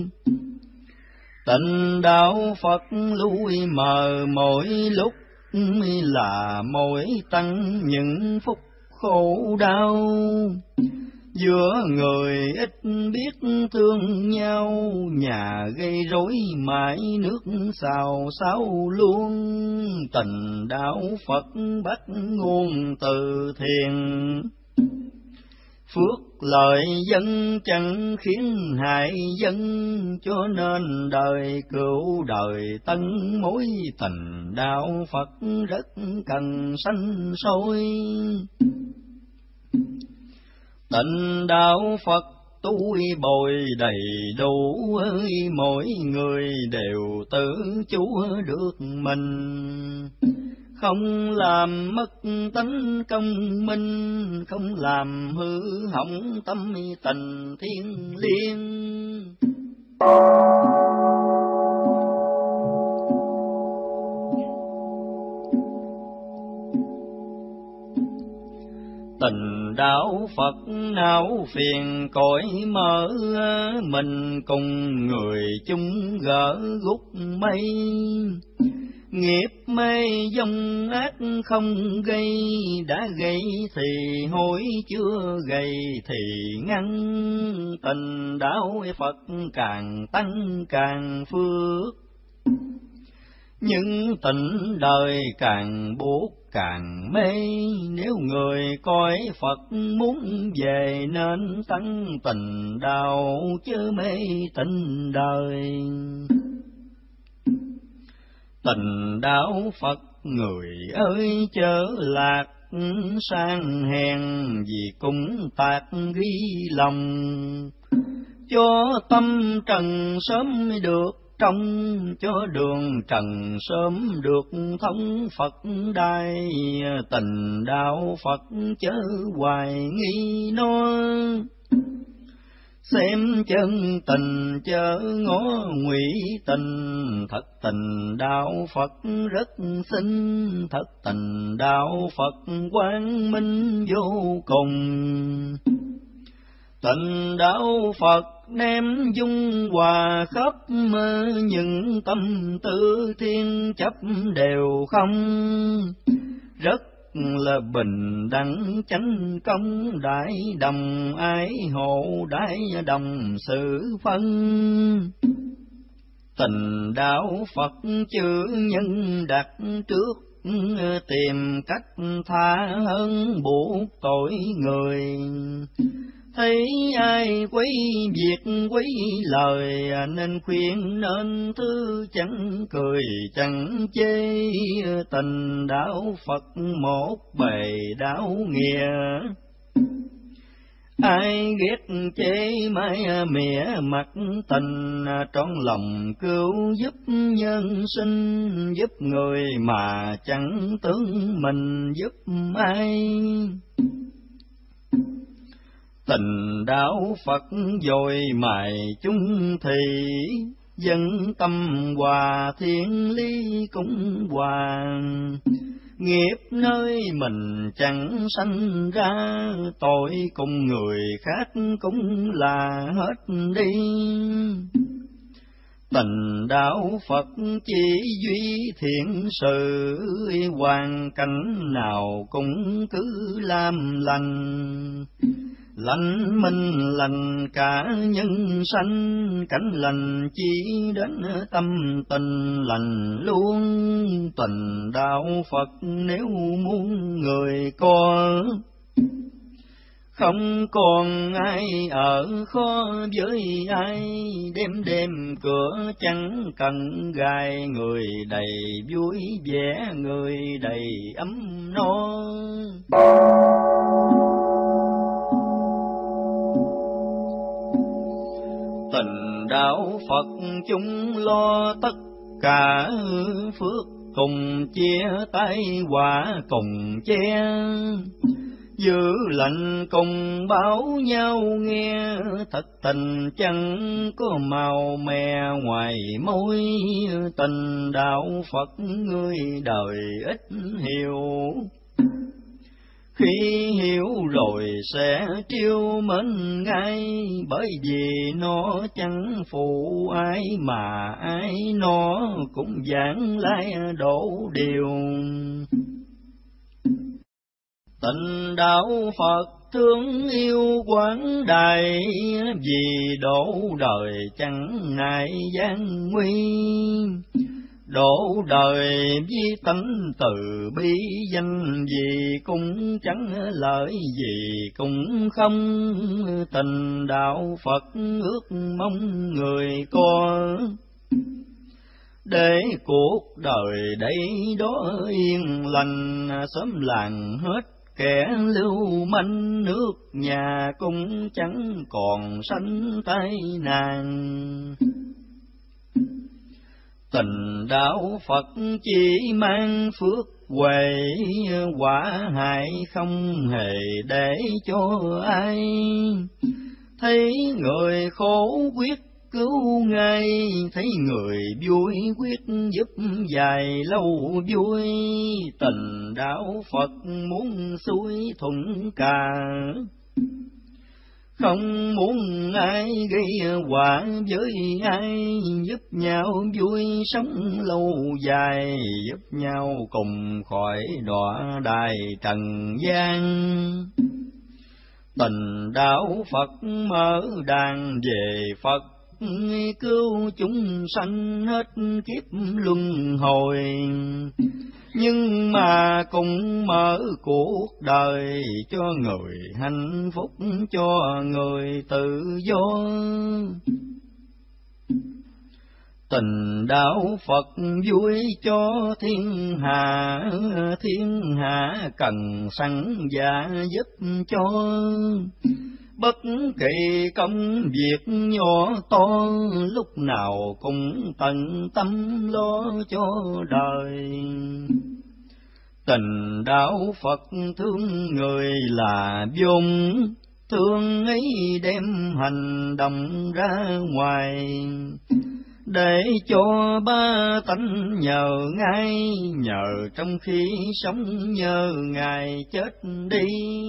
Tình đạo Phật lui mờ mỗi lúc, là mỗi tăng những phúc khổ đau. Giữa người ít biết thương nhau, nhà gây rối mãi nước xào xáo luôn. Tình đạo Phật bắt nguồn từ thiền, phước lợi dân chẳng khiến hại dân. Cho nên đời cửu đời tân mối, tình đạo Phật rất cần sanh sôi. Tình đạo Phật tôi bồi đầy đủ, ơi mỗi người đều tự chủ được mình. Không làm mất tánh công minh, không làm hư hỏng tâm tình thiêng liêng. Tình đạo Phật não phiền cõi mở, mình cùng người chung gỡ gút mây. Nghiệp mê dông ác không gây, đã gây thì hối, chưa gây thì ngăn. Tình đạo Phật càng tăng càng phước, nhưng tình đời càng buốt càng mê. Nếu người coi Phật muốn về, nên tăng tình đạo chớ mê tình đời. Tình đạo Phật người ơi chớ lạc, sang hèn vì cũng tạc ghi lòng. Cho tâm trần sớm được trong, cho đường trần sớm được thông Phật đai. Tình đạo Phật chớ hoài nghi nó, xem chân tình chớ ngó ngụy tình. Thật tình đạo Phật rất xinh, thật tình đạo Phật quang minh vô cùng. Tình đạo Phật đem dung hòa khắp, những tâm tư thiên chấp đều không. Rất là bình đẳng chánh công, đại đồng ái hộ đại đồng sự phân. Tình đạo Phật chữ nhân đặt trước, tìm cách tha hơn buộc tội người. Thấy ai quấy việc quấy lời, nên khuyên nên thứ chẳng cười chẳng chê. Tình đạo Phật một bề đạo nghĩa, ai ghét chế mãi mỉa mặt tình, trọn lòng cứu giúp nhân sinh, giúp người mà chẳng tưởng mình giúp ai. Tình đạo Phật dồi mài chung thủy, dân tâm hòa thiên lý cũng hoàng. Nghiệp nơi mình chẳng sanh ra, tội cùng người khác cũng là hết đi. Tình đạo Phật chỉ duy thiện sự, hoàn cảnh nào cũng cứ làm lành. Lành minh lành cả nhân sanh, cảnh lành chỉ đến tâm tình lành luôn. Tình đạo Phật nếu muốn người có, không còn ai ở khó với ai. Đêm đêm cửa chẳng cần gài, người đầy vui vẻ, người đầy ấm no. Tình đạo Phật chúng lo tất cả phước, cùng chia tay hòa cùng che. Giữ lạnh cùng báo nhau nghe, thật tình chẳng có màu mè ngoài môi. Tình đạo Phật người đời ít hiểu, khi hiểu rồi sẽ trêu mến ngay. Bởi vì nó chẳng phụ ai, mà ai nó cũng giảng lai đổ điều. Tình đạo Phật thương yêu quảng đại, vì đổ đời chẳng ngại gian nguy. Đổ đời với tánh từ bi danh, vì cũng chẳng lợi gì cũng không. Tình đạo Phật ước mong người có, để cuộc đời đây đó yên lành. Sớm làng hết kẻ lưu manh, nước nhà cũng chẳng còn sanh tai nạn. Tình đạo Phật chỉ mang phước huệ, quả hại không hề để cho ai. Thấy người khổ quyết cứu ngay, thấy người vui quyết giúp dài lâu vui. Tình đạo Phật muốn xuôi thuận cả, không muốn ai gây họa với ai. Giúp nhau vui sống lâu dài, giúp nhau cùng khỏi đọa đài trần gian. Tình đạo Phật mở đàn về Phật, cứu chúng sanh hết kiếp luân hồi. Nhưng mà cũng mở cuộc đời cho người hạnh phúc, cho người tự do. Tình đạo Phật vui cho thiên hạ, thiên hạ cần sẵn dạ giúp cho. Bất kỳ công việc nhỏ to, lúc nào cũng tận tâm lo cho đời. Tình đạo Phật thương người là vốn, thương ấy đem hành động ra ngoài. Để cho ba tánh nhờ ngay, nhờ trong khi sống nhờ Ngài chết đi.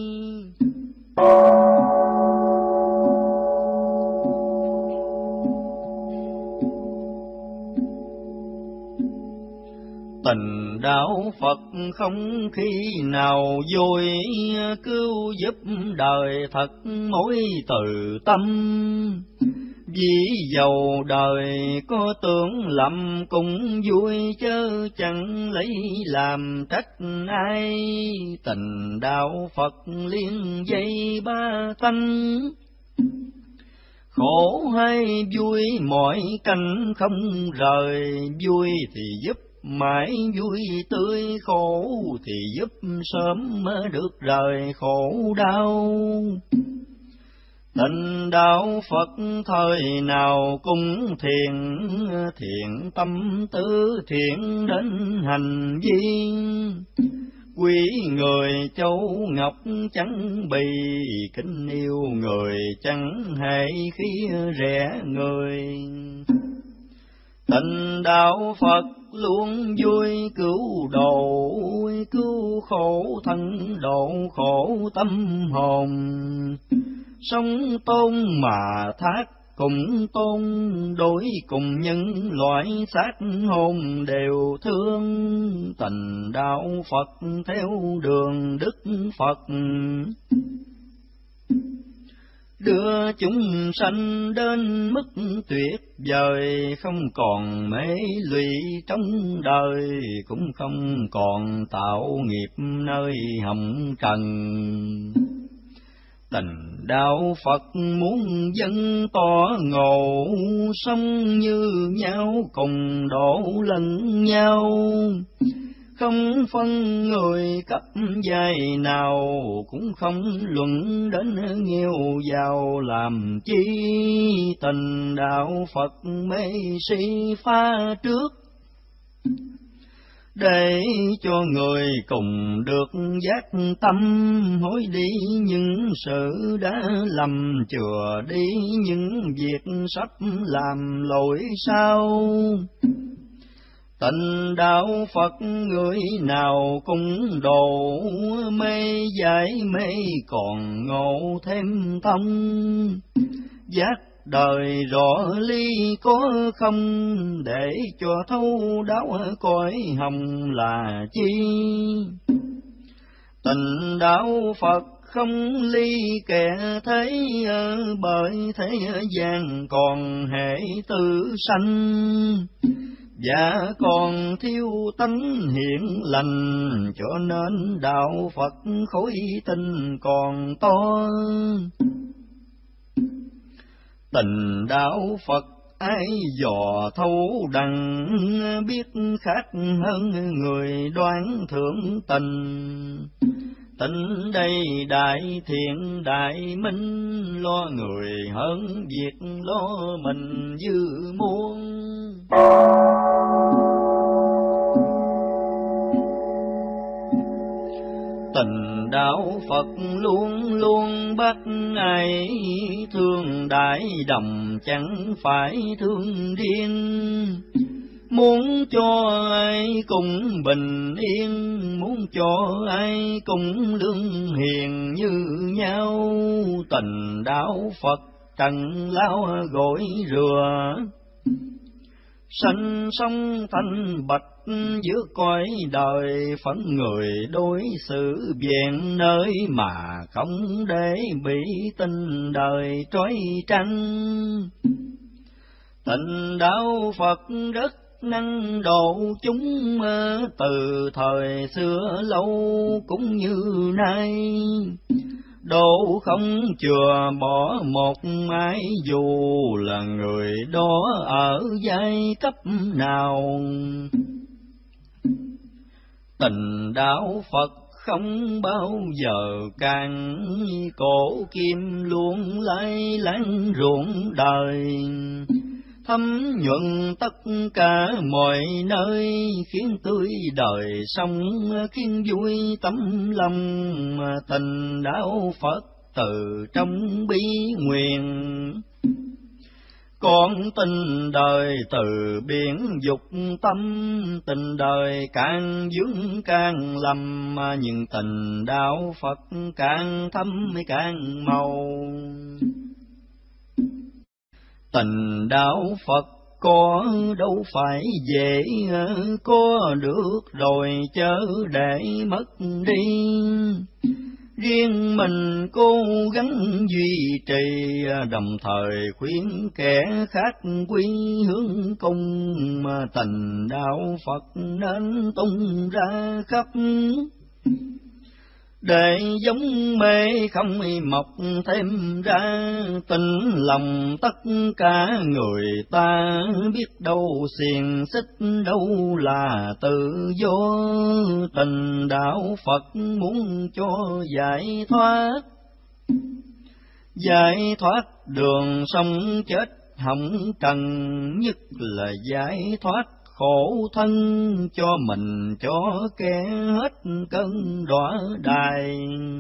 Tình đạo Phật không khi nào vui, cứu giúp đời thật mỗi từ tâm. Vì dầu đời có tưởng lầm cũng vui, chớ chẳng lấy làm trách ai. Tình đạo Phật liên dây ba tánh, khổ hay vui mọi cảnh không rời. Vui thì giúp mãi vui tươi, khổ thì giúp sớm được rời khổ đau. Tịnh đạo Phật thời nào cũng thiện, thiện tâm tứ thiện đến hành vi. Quý người châu ngọc chẳng bì, kính yêu người chẳng hề khi rẻ người. Tịnh đạo Phật luôn vui cứu độ, cứu khổ thân độ khổ tâm hồn. Sống tôn mà thác cùng tôn, đối cùng những loại xác hồn đều thương. Tịnh đạo Phật theo đường Đức Phật, đưa chúng sanh đến mức tuyệt vời. Không còn mê lụy trong đời, cũng không còn tạo nghiệp nơi hồng trần. Tịnh đạo Phật muốn dân tỏ ngộ, sống như nhau cùng độ lẫn nhau. Không phân người cấp giai nào, cũng không luận đến nghèo giàu làm chi. Tịnh đạo Phật mê si pha trước, để cho người cùng được giác tâm. Hối đi những sự đã lầm, chừa đi những việc sắp làm lỗi sao. Tịnh đạo Phật người nào cũng độ, mê giải mê còn ngộ thêm thông. Giác đời rõ ly có không, để cho thấu đáo cõi hồng là chi. Tịnh đạo Phật không ly kẻ thế, bởi thế gian còn hệ tự sanh. Và còn thiếu tánh hiển lành, cho nên đạo Phật khối tinh còn to. Tịnh đạo Phật ai dò thấu đặng, biết khác hơn người đoán thượng tình. Tịnh đây đại thiện đại minh, lo người hơn việc lo mình dư muôn. Tịnh đạo Phật luôn luôn bắt ai thương đại đồng, chẳng phải thương điên. Muốn cho ai cũng bình yên, muốn cho ai cũng lương hiền như nhau. Tịnh đạo Phật trần lao gội rửa, sanh sông thanh bạch giữa cõi đời. Phận người đối xử vẹn nơi, mà không để bị tình đời trói trăng. Tịnh đạo Phật rất năng độ chúng, từ thời xưa lâu cũng như nay. Độ không chừa bỏ một ai, dù là người đó ở giai cấp nào. Tịnh đạo Phật không bao giờ càng, cổ kim luôn lai láng ruộng đời. Thấm nhuận tất cả mọi nơi, khiến tươi đời sống, khiến vui tấm lòng. Tịnh đạo Phật từ trong bi nguyện, con tình đời từ biển dục tâm. Tình đời càng dướng càng lầm, nhưng tình đạo Phật càng thâm càng màu. Tịnh đạo Phật có đâu phải dễ, có được rồi chớ để mất đi. Riêng mình cố gắng duy trì, đồng thời khuyến kẻ khác quy hướng cung. Mà tịnh đạo Phật nên tung ra khắp, để giống mê không mọc thêm ra. Tình lòng tất cả người ta, biết đâu xiềng xích đâu là tự do. Tình đạo Phật muốn cho giải thoát, giải thoát đường sống chết hồng trần, nhất là giải thoát khổ thân cho mình cho kẻ hết cơn đọa đài.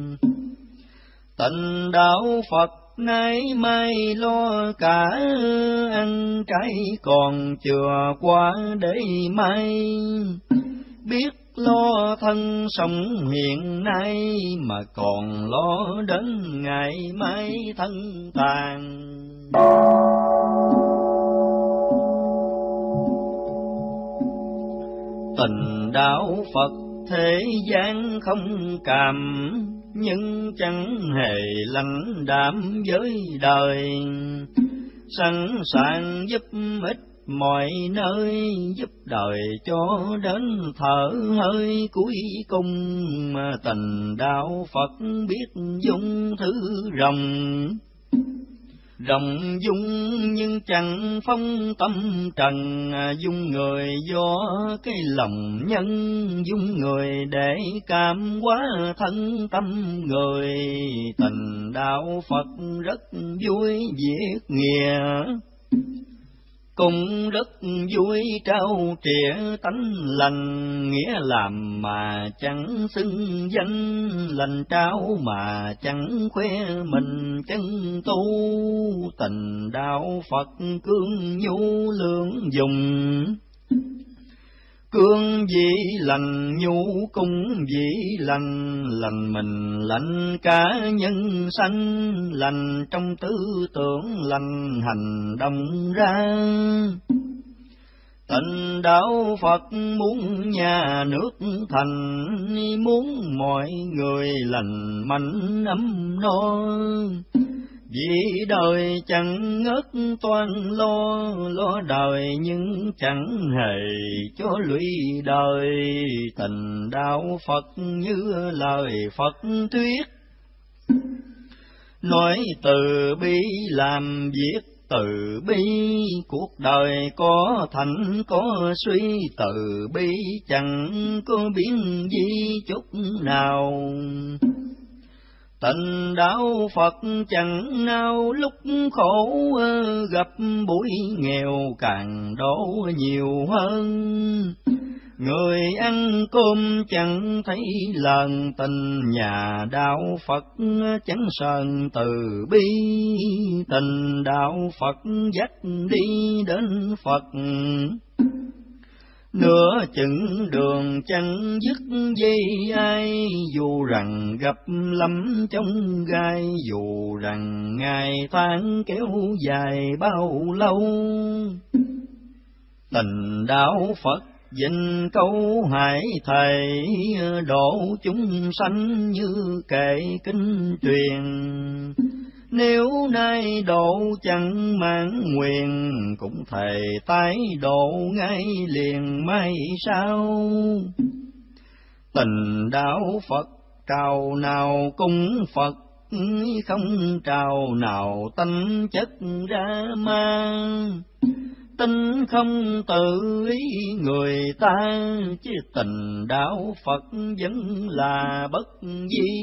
Tịnh đạo Phật nay mai lo cả ăn trái còn chừa qua để mai, biết lo thân sống hiện nay mà còn lo đến ngày mai thân tàn. Tình đạo Phật thế gian không càm, nhưng chẳng hề lãnh đạm với đời, sẵn sàng giúp ích mọi nơi, giúp đời cho đến thở hơi cuối cùng. Mà tình đạo Phật biết dung thứ rồng, rộng dung nhưng chẳng phong tâm trần, dung người do cái lòng nhân, dung người để cảm hóa thân tâm người. Tình đạo Phật rất vui việc nghĩa, cũng rất vui trao trịa tánh lành, nghĩa làm mà chẳng xưng danh, lành trao mà chẳng khoe mình chân tu. Tình đạo Phật cương nhu lương dùng, cương dĩ lành nhu cung dĩ lành, lành mình lành cả nhân sanh, lành trong tư tưởng lành hành động ra. Tịnh đạo Phật muốn nhà nước thành, muốn mọi người lành mạnh ấm no, vì đời chẳng ngớt toan lo, lo đời nhưng chẳng hề cho lụy đời. Tình đạo Phật như lời Phật thuyết, nói từ bi làm việc từ bi, cuộc đời có thành có suy, từ bi chẳng có biến gì chút nào. Tịnh đạo Phật chẳng nào lúc khổ, gặp buổi nghèo càng đổ nhiều hơn. Người ăn cơm chẳng thấy lần, tình nhà đạo Phật chẳng sờn từ bi. Tình đạo Phật dắt đi đến Phật, nửa chừng đường chẳng dứt dây ai, dù rằng gặp lắm trong gai, dù rằng ngày tháng kéo dài bao lâu. Tình đạo Phật dình câu hải thầy, độ chúng sanh như kệ kinh truyền. Nếu nay độ chẳng mãn nguyện, cũng thầy tái độ ngay liền mai sau. Tình đạo Phật trào nào cung Phật, không trào nào tánh chất ra ma. Tin không tự ý người ta, chứ tình đạo Phật vẫn là bất di.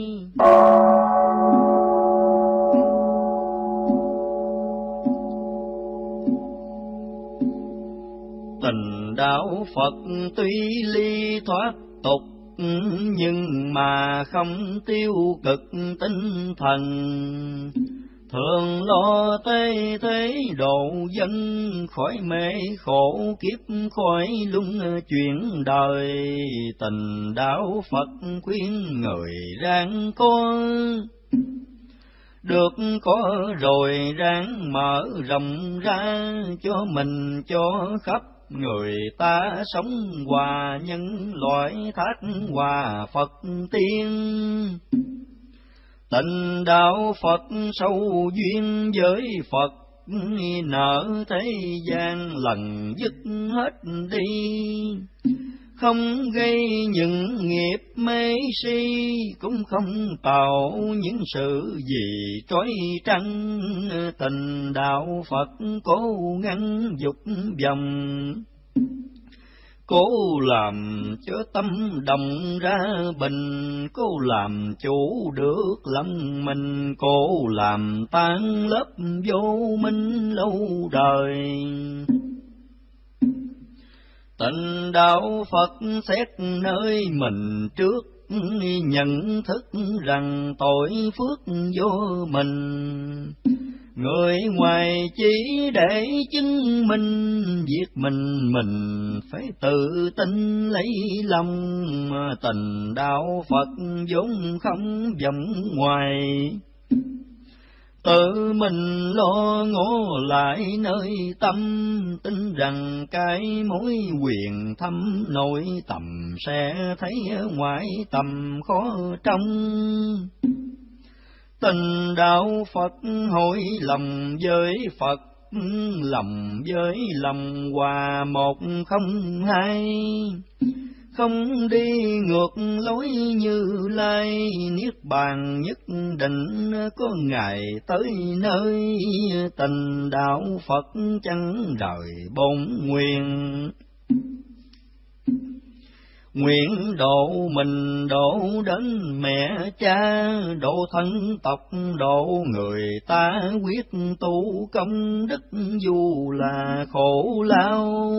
Tình đạo Phật tuy ly thoát tục, nhưng mà không tiêu cực tinh thần. Thường lo tê thế độ dân, khỏi mê khổ kiếp khỏi lung chuyện đời. Tình đạo Phật khuyên người ráng có, được có rồi ráng mở rộng ra, cho mình cho khắp người ta sống hòa nhân loại, thác hòa Phật tiên. Tình đạo Phật sâu duyên với Phật, nợ thế gian lần dứt hết đi. Không gây những nghiệp mê si, cũng không tạo những sự gì trói trăng. Tình đạo Phật cố ngăn dục vọng, Cố làm cho tâm đồng ra bình, cố làm chủ được lòng mình, cố làm tan lớp vô minh lâu đời. Tịnh đạo Phật xét nơi mình trước, nhận thức rằng tội phước vô mình. Người ngoài chỉ để chứng minh, việc mình mình phải tự tin lấy lòng. Tình đạo Phật vốn không vọng ngoài, tự mình lo ngó lại nơi tâm. Tin rằng cái mối quyền thâm nội tầm, sẽ thấy ngoại tầm khó trông. Tình đạo Phật hội lòng với Phật, lòng với lòng hòa một không hai. Không đi ngược lối Như Lai, niết bàn nhất định có ngày tới nơi. Tình đạo Phật chẳng rời bổn nguyện, nguyện độ mình độ đến mẹ cha, độ thân tộc độ người ta, quyết tu công đức dù là khổ lao.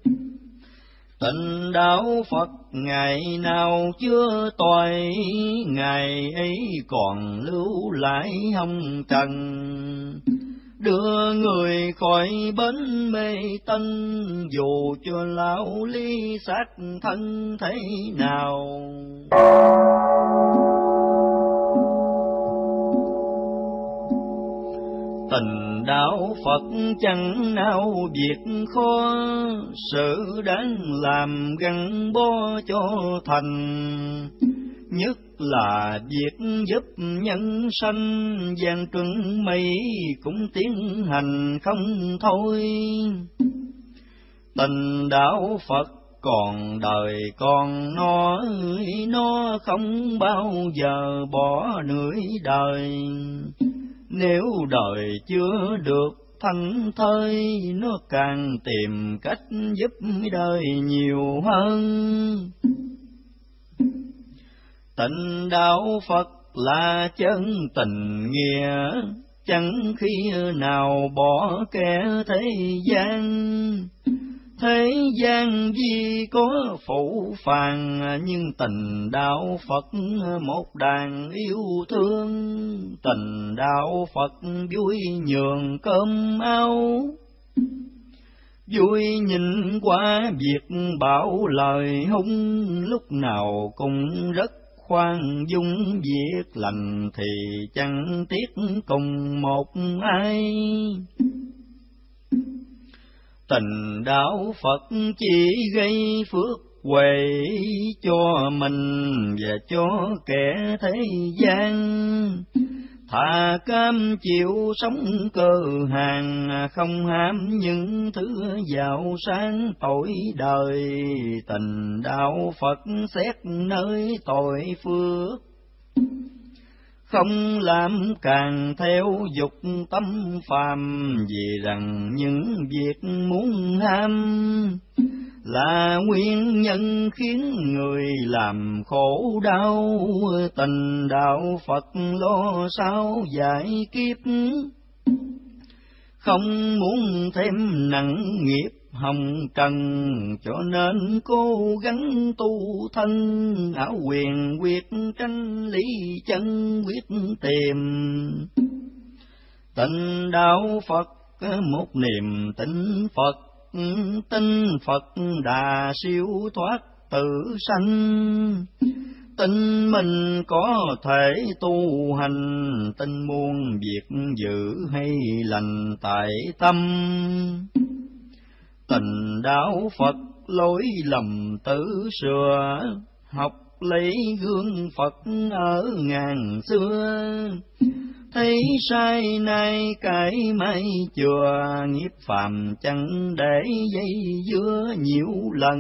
Tịnh đạo Phật ngày nào chưa toại, ngày ấy còn lưu lại hồng trần. Đưa người khỏi bến mê tân, dù cho lão ly xác thân thế nào. Tình đạo Phật chẳng nào việc khó, sự đáng làm gắn bó cho thành. Nhất là việc giúp nhân sanh, gian truân mây cũng tiến hành không thôi. Tình đạo Phật còn đời còn nó, nó không bao giờ bỏ nửa đời. Nếu đời chưa được thanh thơi, nó càng tìm cách giúp đời nhiều hơn. Tịnh đạo Phật là chân tình nghĩa, chẳng khi nào bỏ kẻ thế gian. Thế gian vì có phụ phàng, nhưng tình đạo Phật một đàn yêu thương. Tình đạo Phật vui nhường cơm áo, vui nhìn qua việc bảo lời hung. Lúc nào cũng rất khoan dung, việc lành thì chẳng tiếc cùng một ai. Tình đạo Phật chỉ gây phước huệ cho mình và cho kẻ thế gian. Thà cam chịu sống cơ hàng, không ham những thứ giàu sang tội đời. Tình đạo Phật xét nơi tội phước, không làm càng theo dục tâm phàm. Vì rằng những việc muốn ham là nguyên nhân khiến người làm khổ đau. Tình đạo Phật lo sao giải kiếp, không muốn thêm nặng nghiệp hồng trần. Cho nên cố gắng tu thân, ảo quyền quyết tranh lý chân quyết tìm. Tịnh đạo Phật một niềm tin Phật, tin Phật đà siêu thoát tự sanh. Tin mình có thể tu hành, tin muôn việc giữ hay lành tại tâm. Tình đạo Phật lối lầm tự sửa, học lấy gương Phật ở ngàn xưa. Thấy sai nay cái mây chùa, nghiệp phàm chẳng để dây dưa nhiều lần.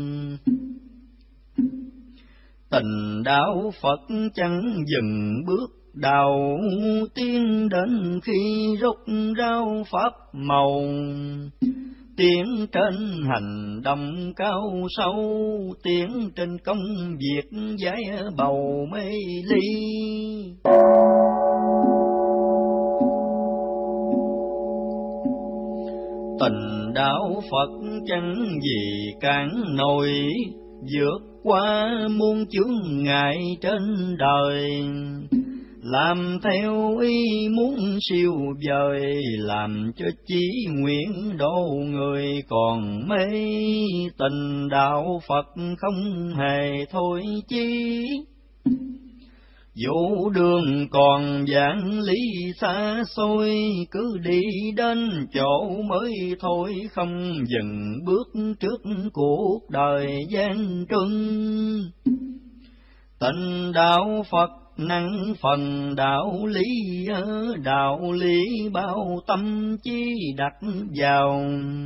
Tình đạo Phật chẳng dừng bước đầu tiên, đến khi rút rau pháp màu. tiến trên hành động cao sâu, tiến trên công việc giải bầu mê ly. Tình đạo Phật chẳng gì cản nổi, vượt qua muôn chướng ngại trên đời. Làm theo ý muốn siêu vời, làm cho chí nguyện độ người còn mê. Tình đạo Phật không hề thôi chi, dẫu đường còn vạn lý xa xôi, cứ đi đến chỗ mới thôi, không dừng bước trước cuộc đời gian truân. Tình đạo Phật năng phần đạo lý, đạo lý bao tâm trí đặt vào.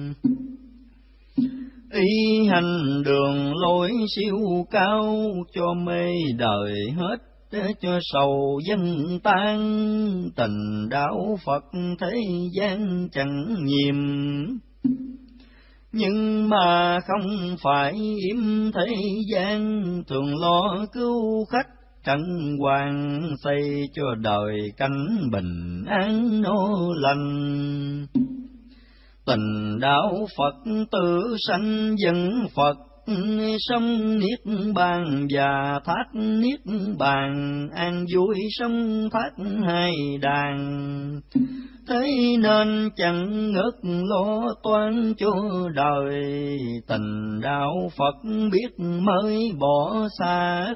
Ý hành đường lối siêu cao, cho mê đời hết cho sầu dân tan. Tình đạo Phật thế gian chẳng nhiệm, nhưng mà không phải yếm thế gian. Thường lo cứu khách trần hoàng, xây cho đời cảnh bình an nô lành. Tình đạo Phật tự sanh dân Phật, sông niết bàn và thác niết bàn. An vui sông thác hai đàn, thế nên chẳng ngớt lo toan cho đời. Tình đạo Phật biết mới bỏ xa,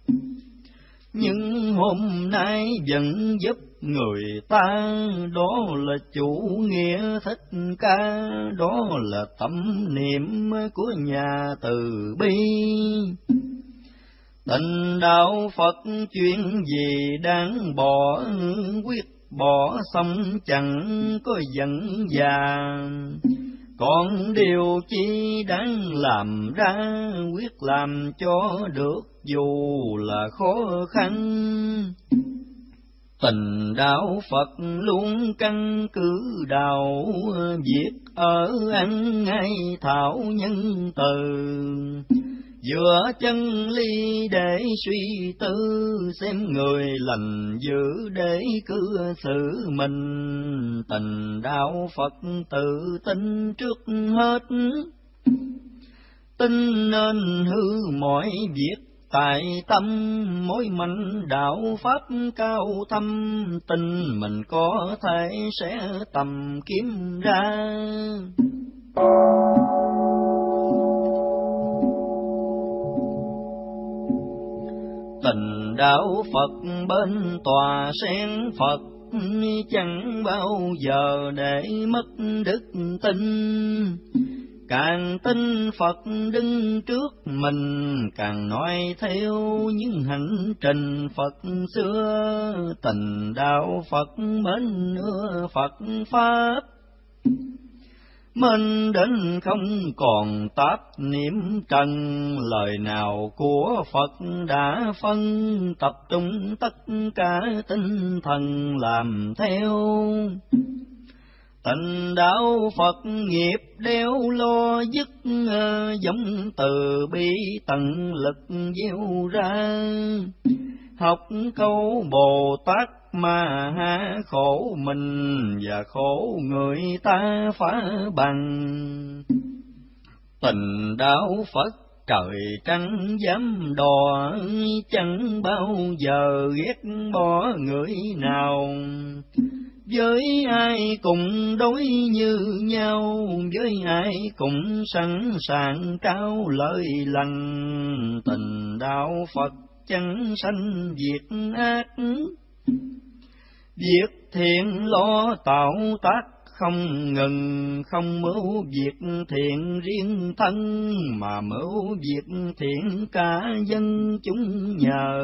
nhưng hôm nay vẫn giúp người ta. Đó là chủ nghĩa Thích Ca, đó là tâm niệm của nhà từ bi. Tình đạo Phật chuyện gì đáng bỏ, quyết bỏ xong chẳng có giận già. Còn điều chi đáng làm ra, quyết làm cho được dù là khó khăn. Tình đạo Phật luôn căn cứ đạo, việc ở ăn ngay thảo nhân từ. Giữa chân ly để suy tư, xem người lành dữ để cư xử mình. Tình đạo Phật tự tin trước hết, tin nên hư mọi việc tại tâm. Mối manh đạo pháp cao thâm, tin mình có thể sẽ tầm kiếm ra. Tình đạo Phật bên tòa sen Phật, chẳng bao giờ để mất đức tin. Càng tin Phật đứng trước mình, càng nói theo những hành trình Phật xưa. Tình đạo Phật mến ưa Phật Pháp, mình đến không còn tạp niệm trần. Lời nào của Phật đã phân, tập trung tất cả tinh thần làm theo. Tình đạo Phật nghiệp đeo lo dứt, giống từ bi tận lực gieo ra. Học câu Bồ Tát mà ha, khổ mình và khổ người ta phá bằng. Tình đạo Phật trời trắng dám đò, chẳng bao giờ ghét bỏ người nào. Với ai cùng đối như nhau, với ai cũng sẵn sàng trao lời lành. Tình đạo Phật chẳng sanh việc ác, việc thiện lo tạo tác không ngừng. Không mưu việc thiện riêng thân, mà mưu việc thiện cả dân chúng nhờ.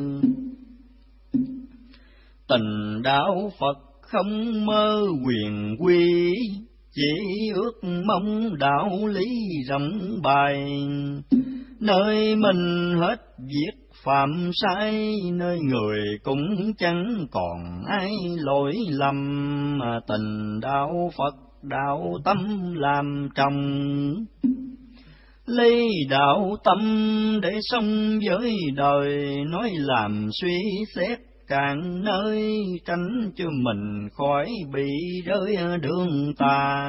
Tình đạo Phật không mơ quyền quy, chỉ ước mong đạo lý rộng bày. Nơi mình hết việc phạm sai, nơi người cũng chẳng còn ai lỗi lầm. Mà tình đạo Phật đạo tâm làm trồng, lấy đạo tâm để sống với đời, nói làm suy xét cạn nơi, tránh cho mình khỏi bị rơi đường tà.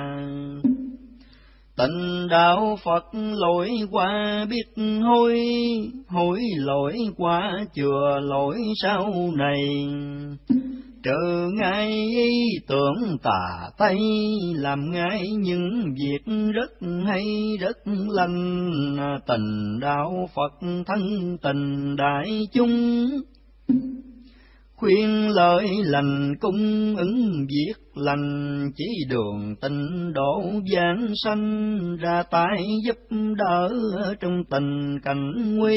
Tịnh đạo Phật lỗi qua biết hối, hối lỗi qua chừa lỗi sau này. Trừ ngay ý tưởng tà tây, làm ngay những việc rất hay rất lành. Tịnh đạo Phật thân tình đại chúng, khuyên lời lành cung ứng việc lành, chỉ đường tịnh độ giảng sanh, ra tay giúp đỡ trong tình cảnh nguy.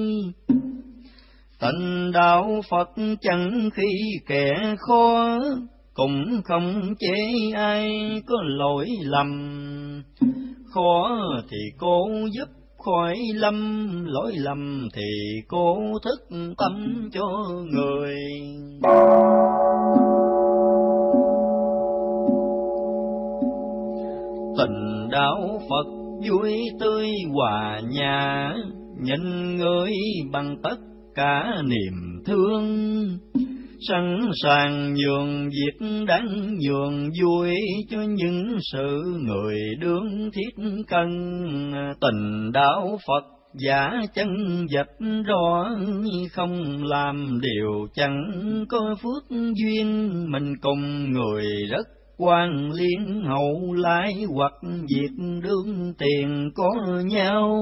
Tịnh đạo Phật chẳng khi kẻ khó, cũng không chế ai có lỗi lầm. Khó thì cố giúp khỏi lâm, lỗi lầm thì cố thức tâm cho người. Tịnh đạo Phật vui tươi hòa nhã, nhìn người bằng tất cả niềm thương. Sẵn sàng nhường việc đáng nhường vui, cho những sự người đương thiết cần. Tình đạo Phật giả chân dạch rõ, không làm điều chẳng có phước duyên. Mình cùng người rất quan liên hậu lai, hoặc việc đương tiền có nhau.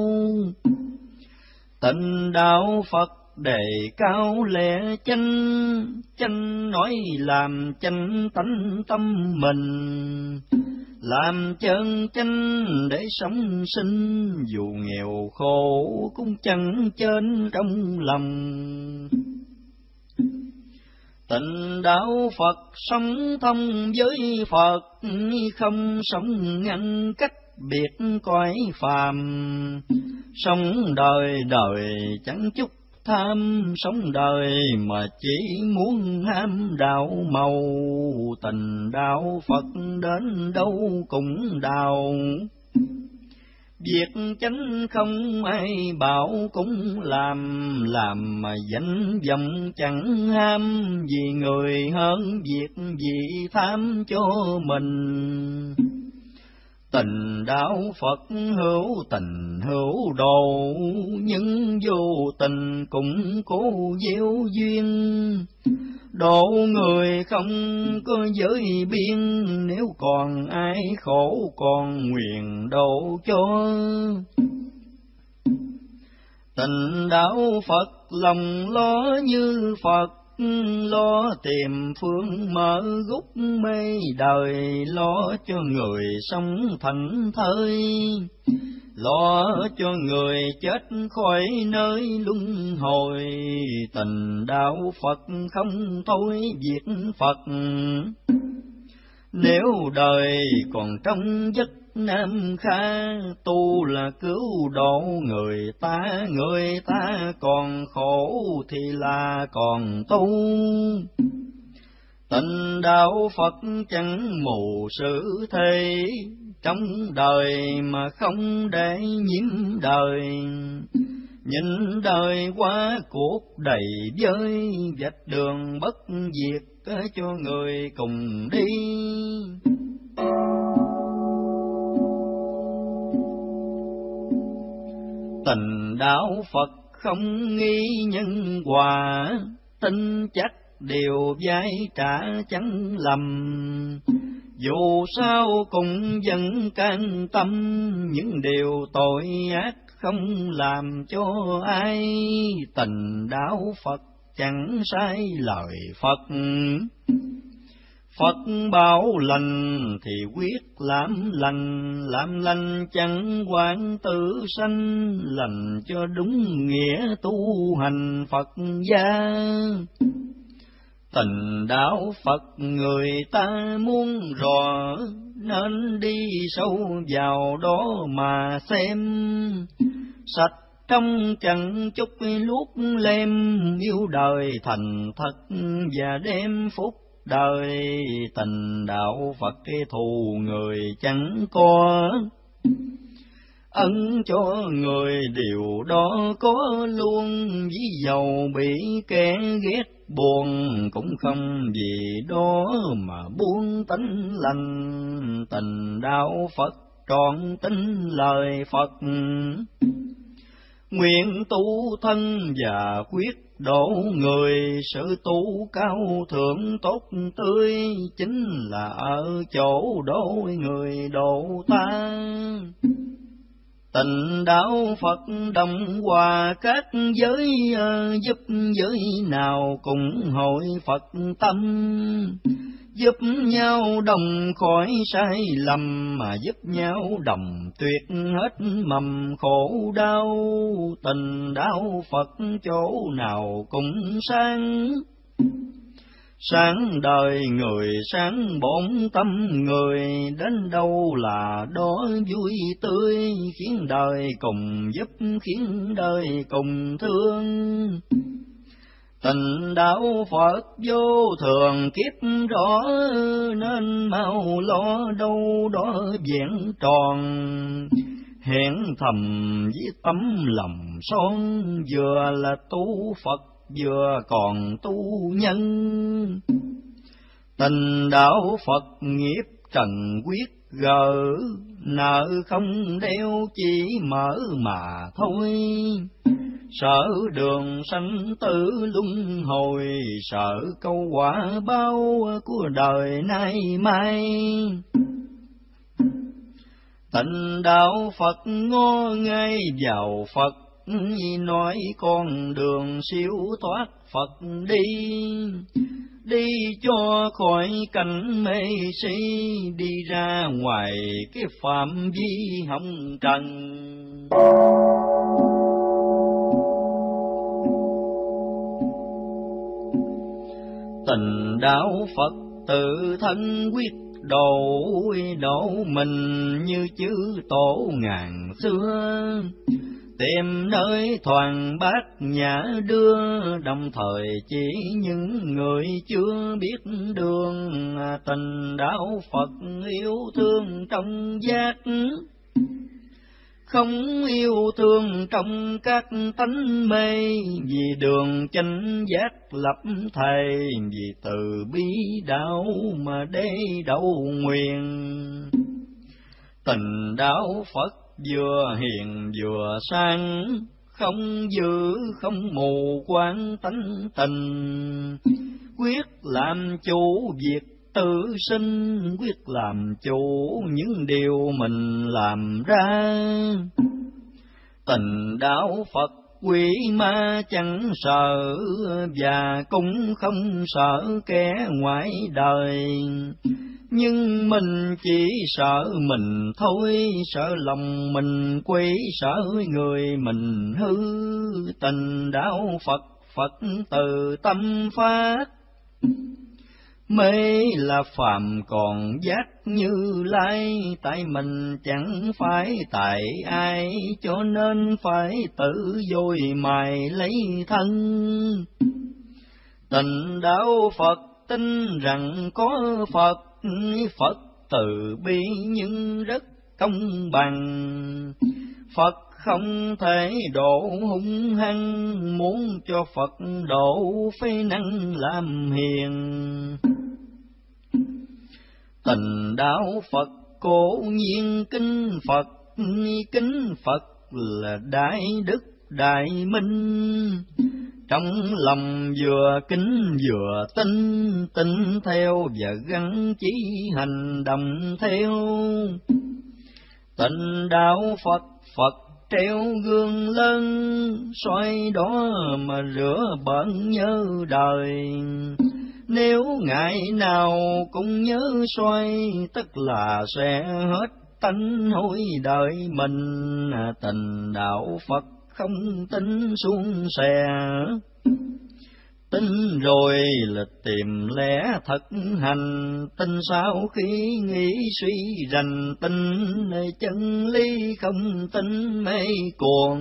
Tịnh đạo Phật đề cao lẽ chánh, chánh nói làm chánh tánh tâm mình. Làm chân chánh để sống sinh, dù nghèo khổ cũng chẳng trên trong lòng. Tịnh đạo Phật sống thông với Phật, không sống ngăn cách biệt cõi phàm. Sống đời đời chẳng chút tham, sống đời mà chỉ muốn ham đạo màu. Tình đạo Phật đến đâu cũng đào, việc chánh không ai bảo cũng làm. Làm mà danh vọng chẳng ham, vì người hơn việc vì tham cho mình. Tình đạo Phật hữu tình hữu độ, nhưng vô tình cũng cố gieo duyên. Độ người không có giới biên, nếu còn ai khổ còn nguyện độ cho. Tình đạo Phật lòng lo như Phật, lo tìm phương mở gút mê đời. Lo cho người sống thảnh thơi, lo cho người chết khỏi nơi luân hồi. Tình đạo Phật không thôi việc Phật, nếu đời còn trong giấc Nam Kha. Tu là cứu độ người ta, người ta còn khổ thì là còn tu. Tịnh đạo Phật chẳng mù sự thế, trong đời mà không để nhiễm đời. Nhìn đời qua cuộc đầy vơi, vạch đường bất diệt cho người cùng đi. Tịnh đạo Phật không nghi nhân quả, tin chắc điều vai trả chẳng lầm. Dù sao cũng vẫn can tâm, những điều tội ác không làm cho ai. Tịnh đạo Phật chẳng sai lời Phật, Phật bảo lành thì quyết làm lành. Làm lành chẳng quản tử sanh, lành cho đúng nghĩa tu hành Phật gia. Tịnh đạo Phật người ta muốn rõ, nên đi sâu vào đó mà xem. Sạch trong chẳng chút luốc lem, yêu đời thành thật và đem phúc đời. Tình đạo Phật cái thù người chẳng có, ân cho người điều đó có luôn. Ví dầu bị kẻ ghét buồn, cũng không vì đó mà buông tánh lành. Tình đạo Phật trọn tín lời Phật, nguyện tu thân và quyết độ người. Sự tu cao thượng tốt tươi, chính là ở chỗ độ người độ ta. Tình đạo Phật đồng hòa các giới, giúp giới nào cùng hội Phật tâm. Giúp nhau đồng khỏi sai lầm, mà giúp nhau đồng tuyệt hết mầm khổ đau. Tình đạo Phật chỗ nào cũng sáng, sáng đời người sáng bổn tâm người. Đến đâu là đó vui tươi, khiến đời cùng giúp, khiến đời cùng thương. Tình đạo Phật vô thường kiếp rõ, nên mau lo đâu đó vẹn tròn. Hẹn thầm với tấm lòng son, vừa là tu Phật vừa còn tu nhân. Tình đạo Phật nghiệp trần quyết gỡ, nợ không đeo chỉ mở mà thôi. Sợ đường sanh tử luân hồi, sợ câu quả báo của đời nay mai. Tình đạo Phật ngó ngay vào Phật, nói con đường siêu thoát Phật đi. Đi cho khỏi cảnh mê si, đi ra ngoài cái phạm vi hồng trần. Tình đạo Phật tự thân quyết độ, độ mình như chư tổ ngàn xưa. Tìm nơi thoàn bát nhã đưa, đồng thời chỉ những người chưa biết đường. Tình đạo Phật yêu thương trong giác, không yêu thương trong các tánh mê. Vì đường chánh giác lập thầy, vì từ bi đạo mà đế đậu nguyện. Tình đạo Phật vừa hiền vừa sang, không dữ không mù quáng tánh tình. Quyết làm chủ việc tự sinh, quyết làm chủ những điều mình làm ra. Tình đạo Phật quỷ ma chẳng sợ, và cũng không sợ kẻ ngoại đời. Nhưng mình chỉ sợ mình thôi, sợ lòng mình quỷ, sợ người mình hư. Tình đạo Phật, Phật từ tâm phát, mê là phàm còn giác Như Lai. Tại mình chẳng phải tại ai, cho nên phải tự dối mài lấy thân. Tình đạo Phật tin rằng có Phật, Phật từ bi nhưng rất công bằng. Phật không thể độ hung hăng, muốn cho Phật độ phế năng làm hiền. Tình đạo Phật cố nhiên kính Phật, kính Phật là đại đức đại minh. Trong lòng vừa kính vừa tin, tin theo và gắn chí hành động theo. Tình đạo Phật, Phật treo gương lớn, soi đó mà rửa bẩn nhớ đời. Nếu ngày nào cũng nhớ soi, tức là sẽ hết tánh hối đời mình. Tình đạo Phật không tính suôn sẻ, tin rồi là tìm lẽ thật hành. Tin sau khi nghĩ suy rành, tin nơi chân lý không tin mê cuồng.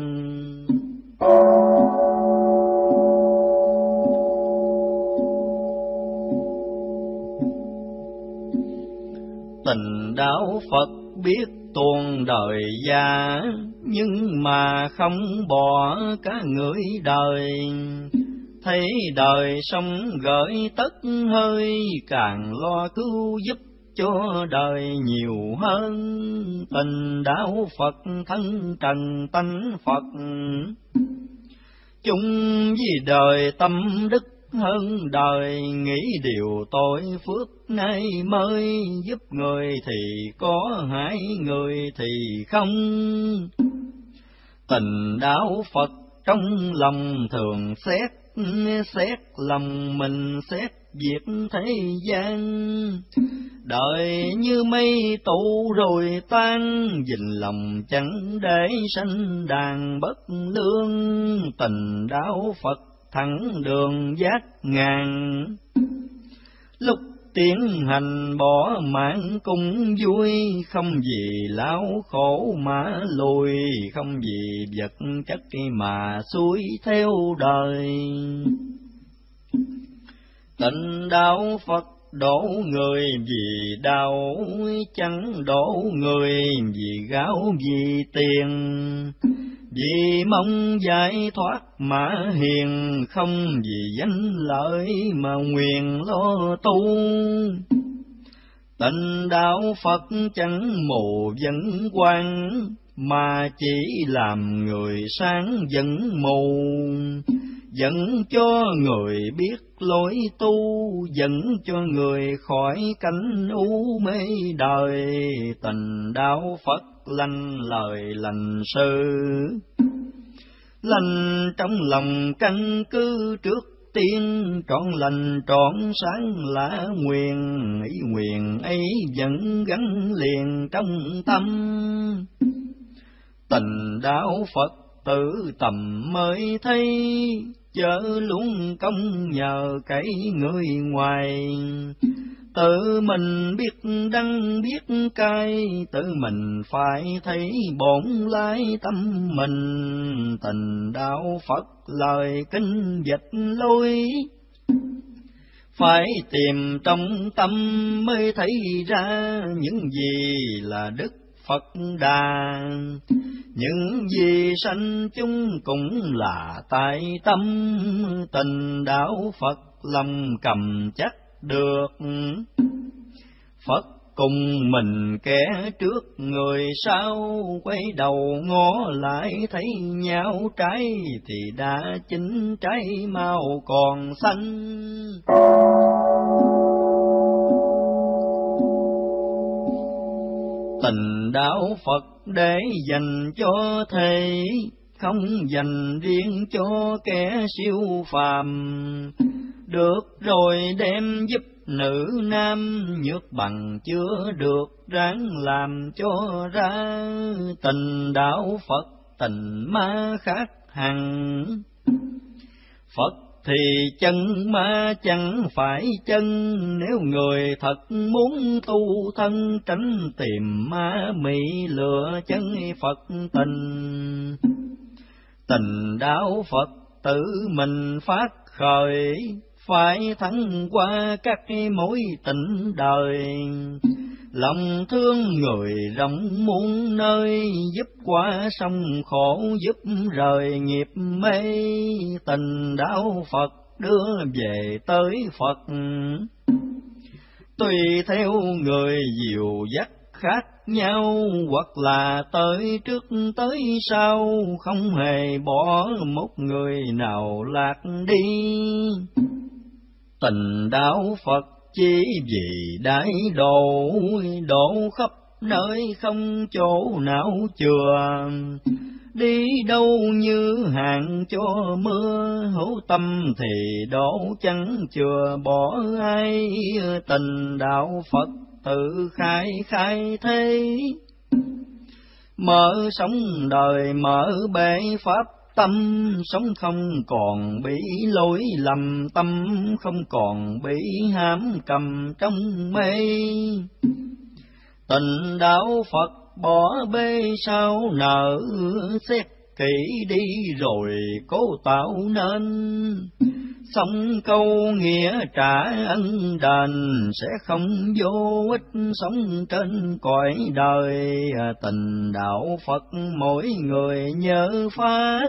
Tình đạo Phật biết tuôn đời già, nhưng mà không bỏ cả người đời. Thấy đời sống gửi tất hơi, càng lo cứu giúp cho đời nhiều hơn. Tình đạo Phật thân trần tánh Phật, chung vì đời tâm đức hơn đời. Nghĩ điều tội phước nay mới, giúp người thì có hại người thì không. Tình đạo Phật trong lòng thường xét, xét lòng mình xét việc thế gian. Đời như mây tụ rồi tan, dình lòng chẳng để sanh đàn bất lương. Tình đạo Phật thẳng đường giác ngàn, lúc tiến hành bỏ mạng cũng vui. Không vì lão khổ mà lùi, không vì vật chất mà xuôi theo đời. Tình đạo Phật đổ người vì đau, chẳng đổ người vì gáo vì tiền. Vì mong giải thoát mà hiền, không vì danh lợi mà nguyện lo tu. Tình đạo Phật chẳng mù dẫn quan, mà chỉ làm người sáng dẫn mù. Dẫn cho người biết lối tu, dẫn cho người khỏi cảnh u mê đời. Tình đạo Phật lành lời lành sự, lành trong lòng căn cứ trước tiên. Trọn lành trọn sáng là nguyện, ý nguyện ấy vẫn gắn liền trong tâm. Tình đạo Phật tự tầm mới thấy, chớ luôn công nhờ cái người ngoài. Tự mình biết đắng biết cay, tự mình phải thấy bổn lái tâm mình. Tình đạo Phật lời kinh dịch lối, phải tìm trong tâm mới thấy ra. Những gì là đức Phật đà, những gì sanh chúng cũng là tại tâm. Tình đạo Phật lòng cầm chắc được, Phật cùng mình kẻ trước người sau. Quay đầu ngó lại thấy nhau, trái thì đã chín trái mau còn xanh. Tình đạo Phật để dành cho thầy, không dành riêng cho kẻ siêu phàm. Được rồi đem giúp nữ nam, nhược bằng chưa được ráng làm cho ra. Tình đạo Phật tình ma khác hẳn, Phật thì chân ma chẳng phải chân. Nếu người thật muốn tu thân, tránh tìm ma mị lừa chân Phật tình. Tình đạo Phật tự mình phát khởi, phải thắng qua các mối tình đời. Lòng thương người rộng muôn nơi, giúp qua sông khổ giúp rời nghiệp mê. Tình đạo Phật đưa về tới Phật, tùy theo người dìu dắt khác nhau. Hoặc là tới trước tới sau, không hề bỏ một người nào lạc đi. Tình đạo Phật chỉ vì đại độ, độ khắp nơi không chỗ nào chừa. Đi đâu như hạn cho mưa, hữu tâm thì đổ chẳng chừa bỏ ai. Tình đạo Phật tự khai khai thế, mở sống đời mở bể pháp tâm. Sống không còn bị lỗi lầm, tâm không còn bị hãm cầm trong mê. Tình đạo Phật bỏ bê sao nở, xét kỹ đi rồi cố tạo nên. Xong câu nghĩa trả ân đền, sẽ không vô ích sống trên cõi đời. Tình đạo Phật mỗi người nhớ phát,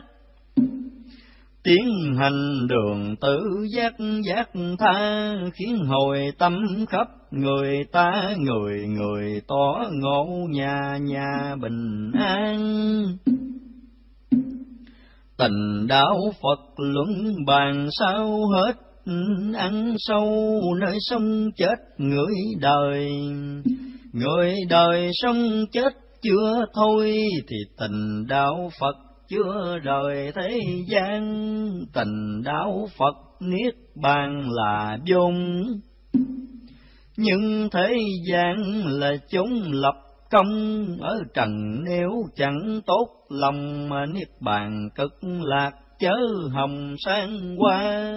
tiến hành đường tự giác giác tha, khiến hồi tâm khắp người ta, người người tỏ ngộ, nhà nhà bình an. Tình đạo Phật luận bàn sao hết, ăn sâu nơi sống chết người đời. Người đời sống chết chưa thôi, thì tình đạo Phật chưa rời thế gian. Tình đạo Phật niết bàn là vốn, nhưng thế gian là chốn lập công. Ở trần nếu chẳng tốt lòng, mà niết bàn cực lạc chớ hồng sang qua.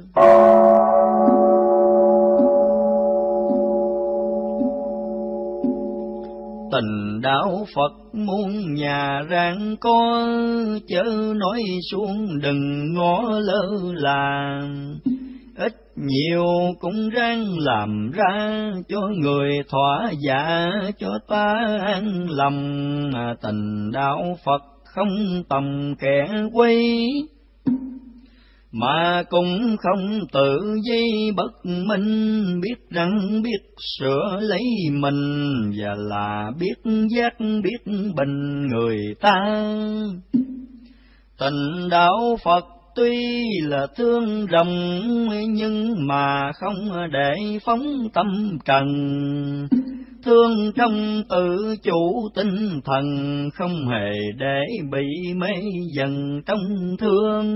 Tình đạo Phật muôn nhà ráng có, chớ nói xuống đừng ngó lơ là. Ít nhiều cũng ráng làm ra, cho người thỏa dạ, cho ta an lòng. Tình đạo Phật không tầm kẻ quấy, mà cũng không tự dây bất minh. Biết rằng biết sửa lấy mình, và là biết giác biết bình người ta. Tình đạo Phật tuy là thương rộng, nhưng mà không để phóng tâm trần. Thương trong tự chủ tinh thần, không hề để bị mê dần trong thương.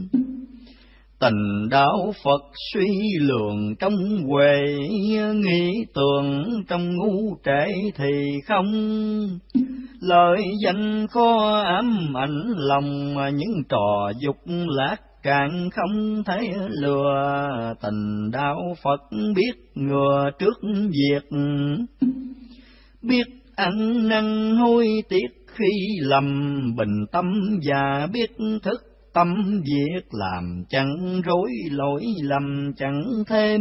Tình đạo Phật suy lường trong huệ, nghĩ tưởng trong ngu trễ thì không. Lời danh khó ám ảnh lòng, những trò dục lạc càng không thể lừa. Tình đạo Phật biết ngừa trước việc, biết ăn năn hối tiếc khi lầm. Bình tâm và biết thức tâm việc, làm chẳng rối lỗi lầm chẳng thêm.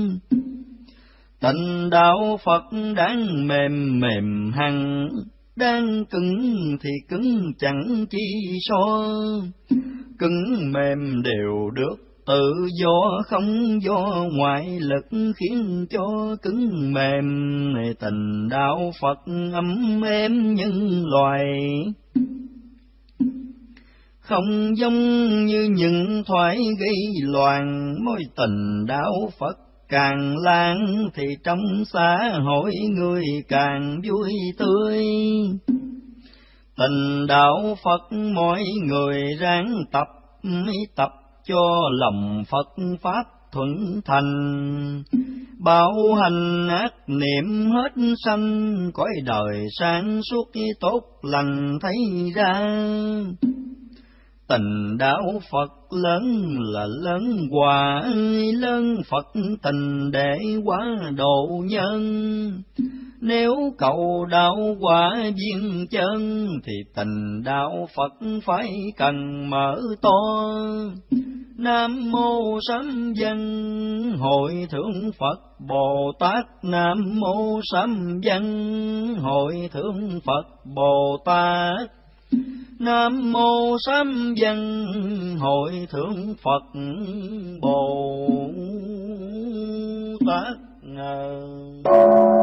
Tình đạo Phật đáng mềm mềm hằng, đang cứng thì cứng chẳng chi so. Cứng mềm đều được tự do, không do ngoại lực khiến cho cứng mềm. Tình đạo Phật ấm êm nhân loài, không giống như những thoái gây loạn. Mối tình đạo Phật càng lan, thì trong xã hội người càng vui tươi. Tình đạo Phật mọi người ráng tập, tập cho lòng Phật Pháp thuận thành. Bảo hành ác niệm hết sanh, cõi đời sáng suốt tốt lành thấy ra. Tình đạo Phật lớn là lớn hòa, lớn Phật tình để hóa độ nhân. Nếu cầu đạo quả viên chân, thì tình đạo Phật phải cần mở to. Nam mô Sám Văn Hội Thượng Phật Bồ Tát. Nam mô Sám Văn Hội Thượng Phật Bồ Tát. Nam mô Sám Văn Hội Thượng Phật Bồ Tát.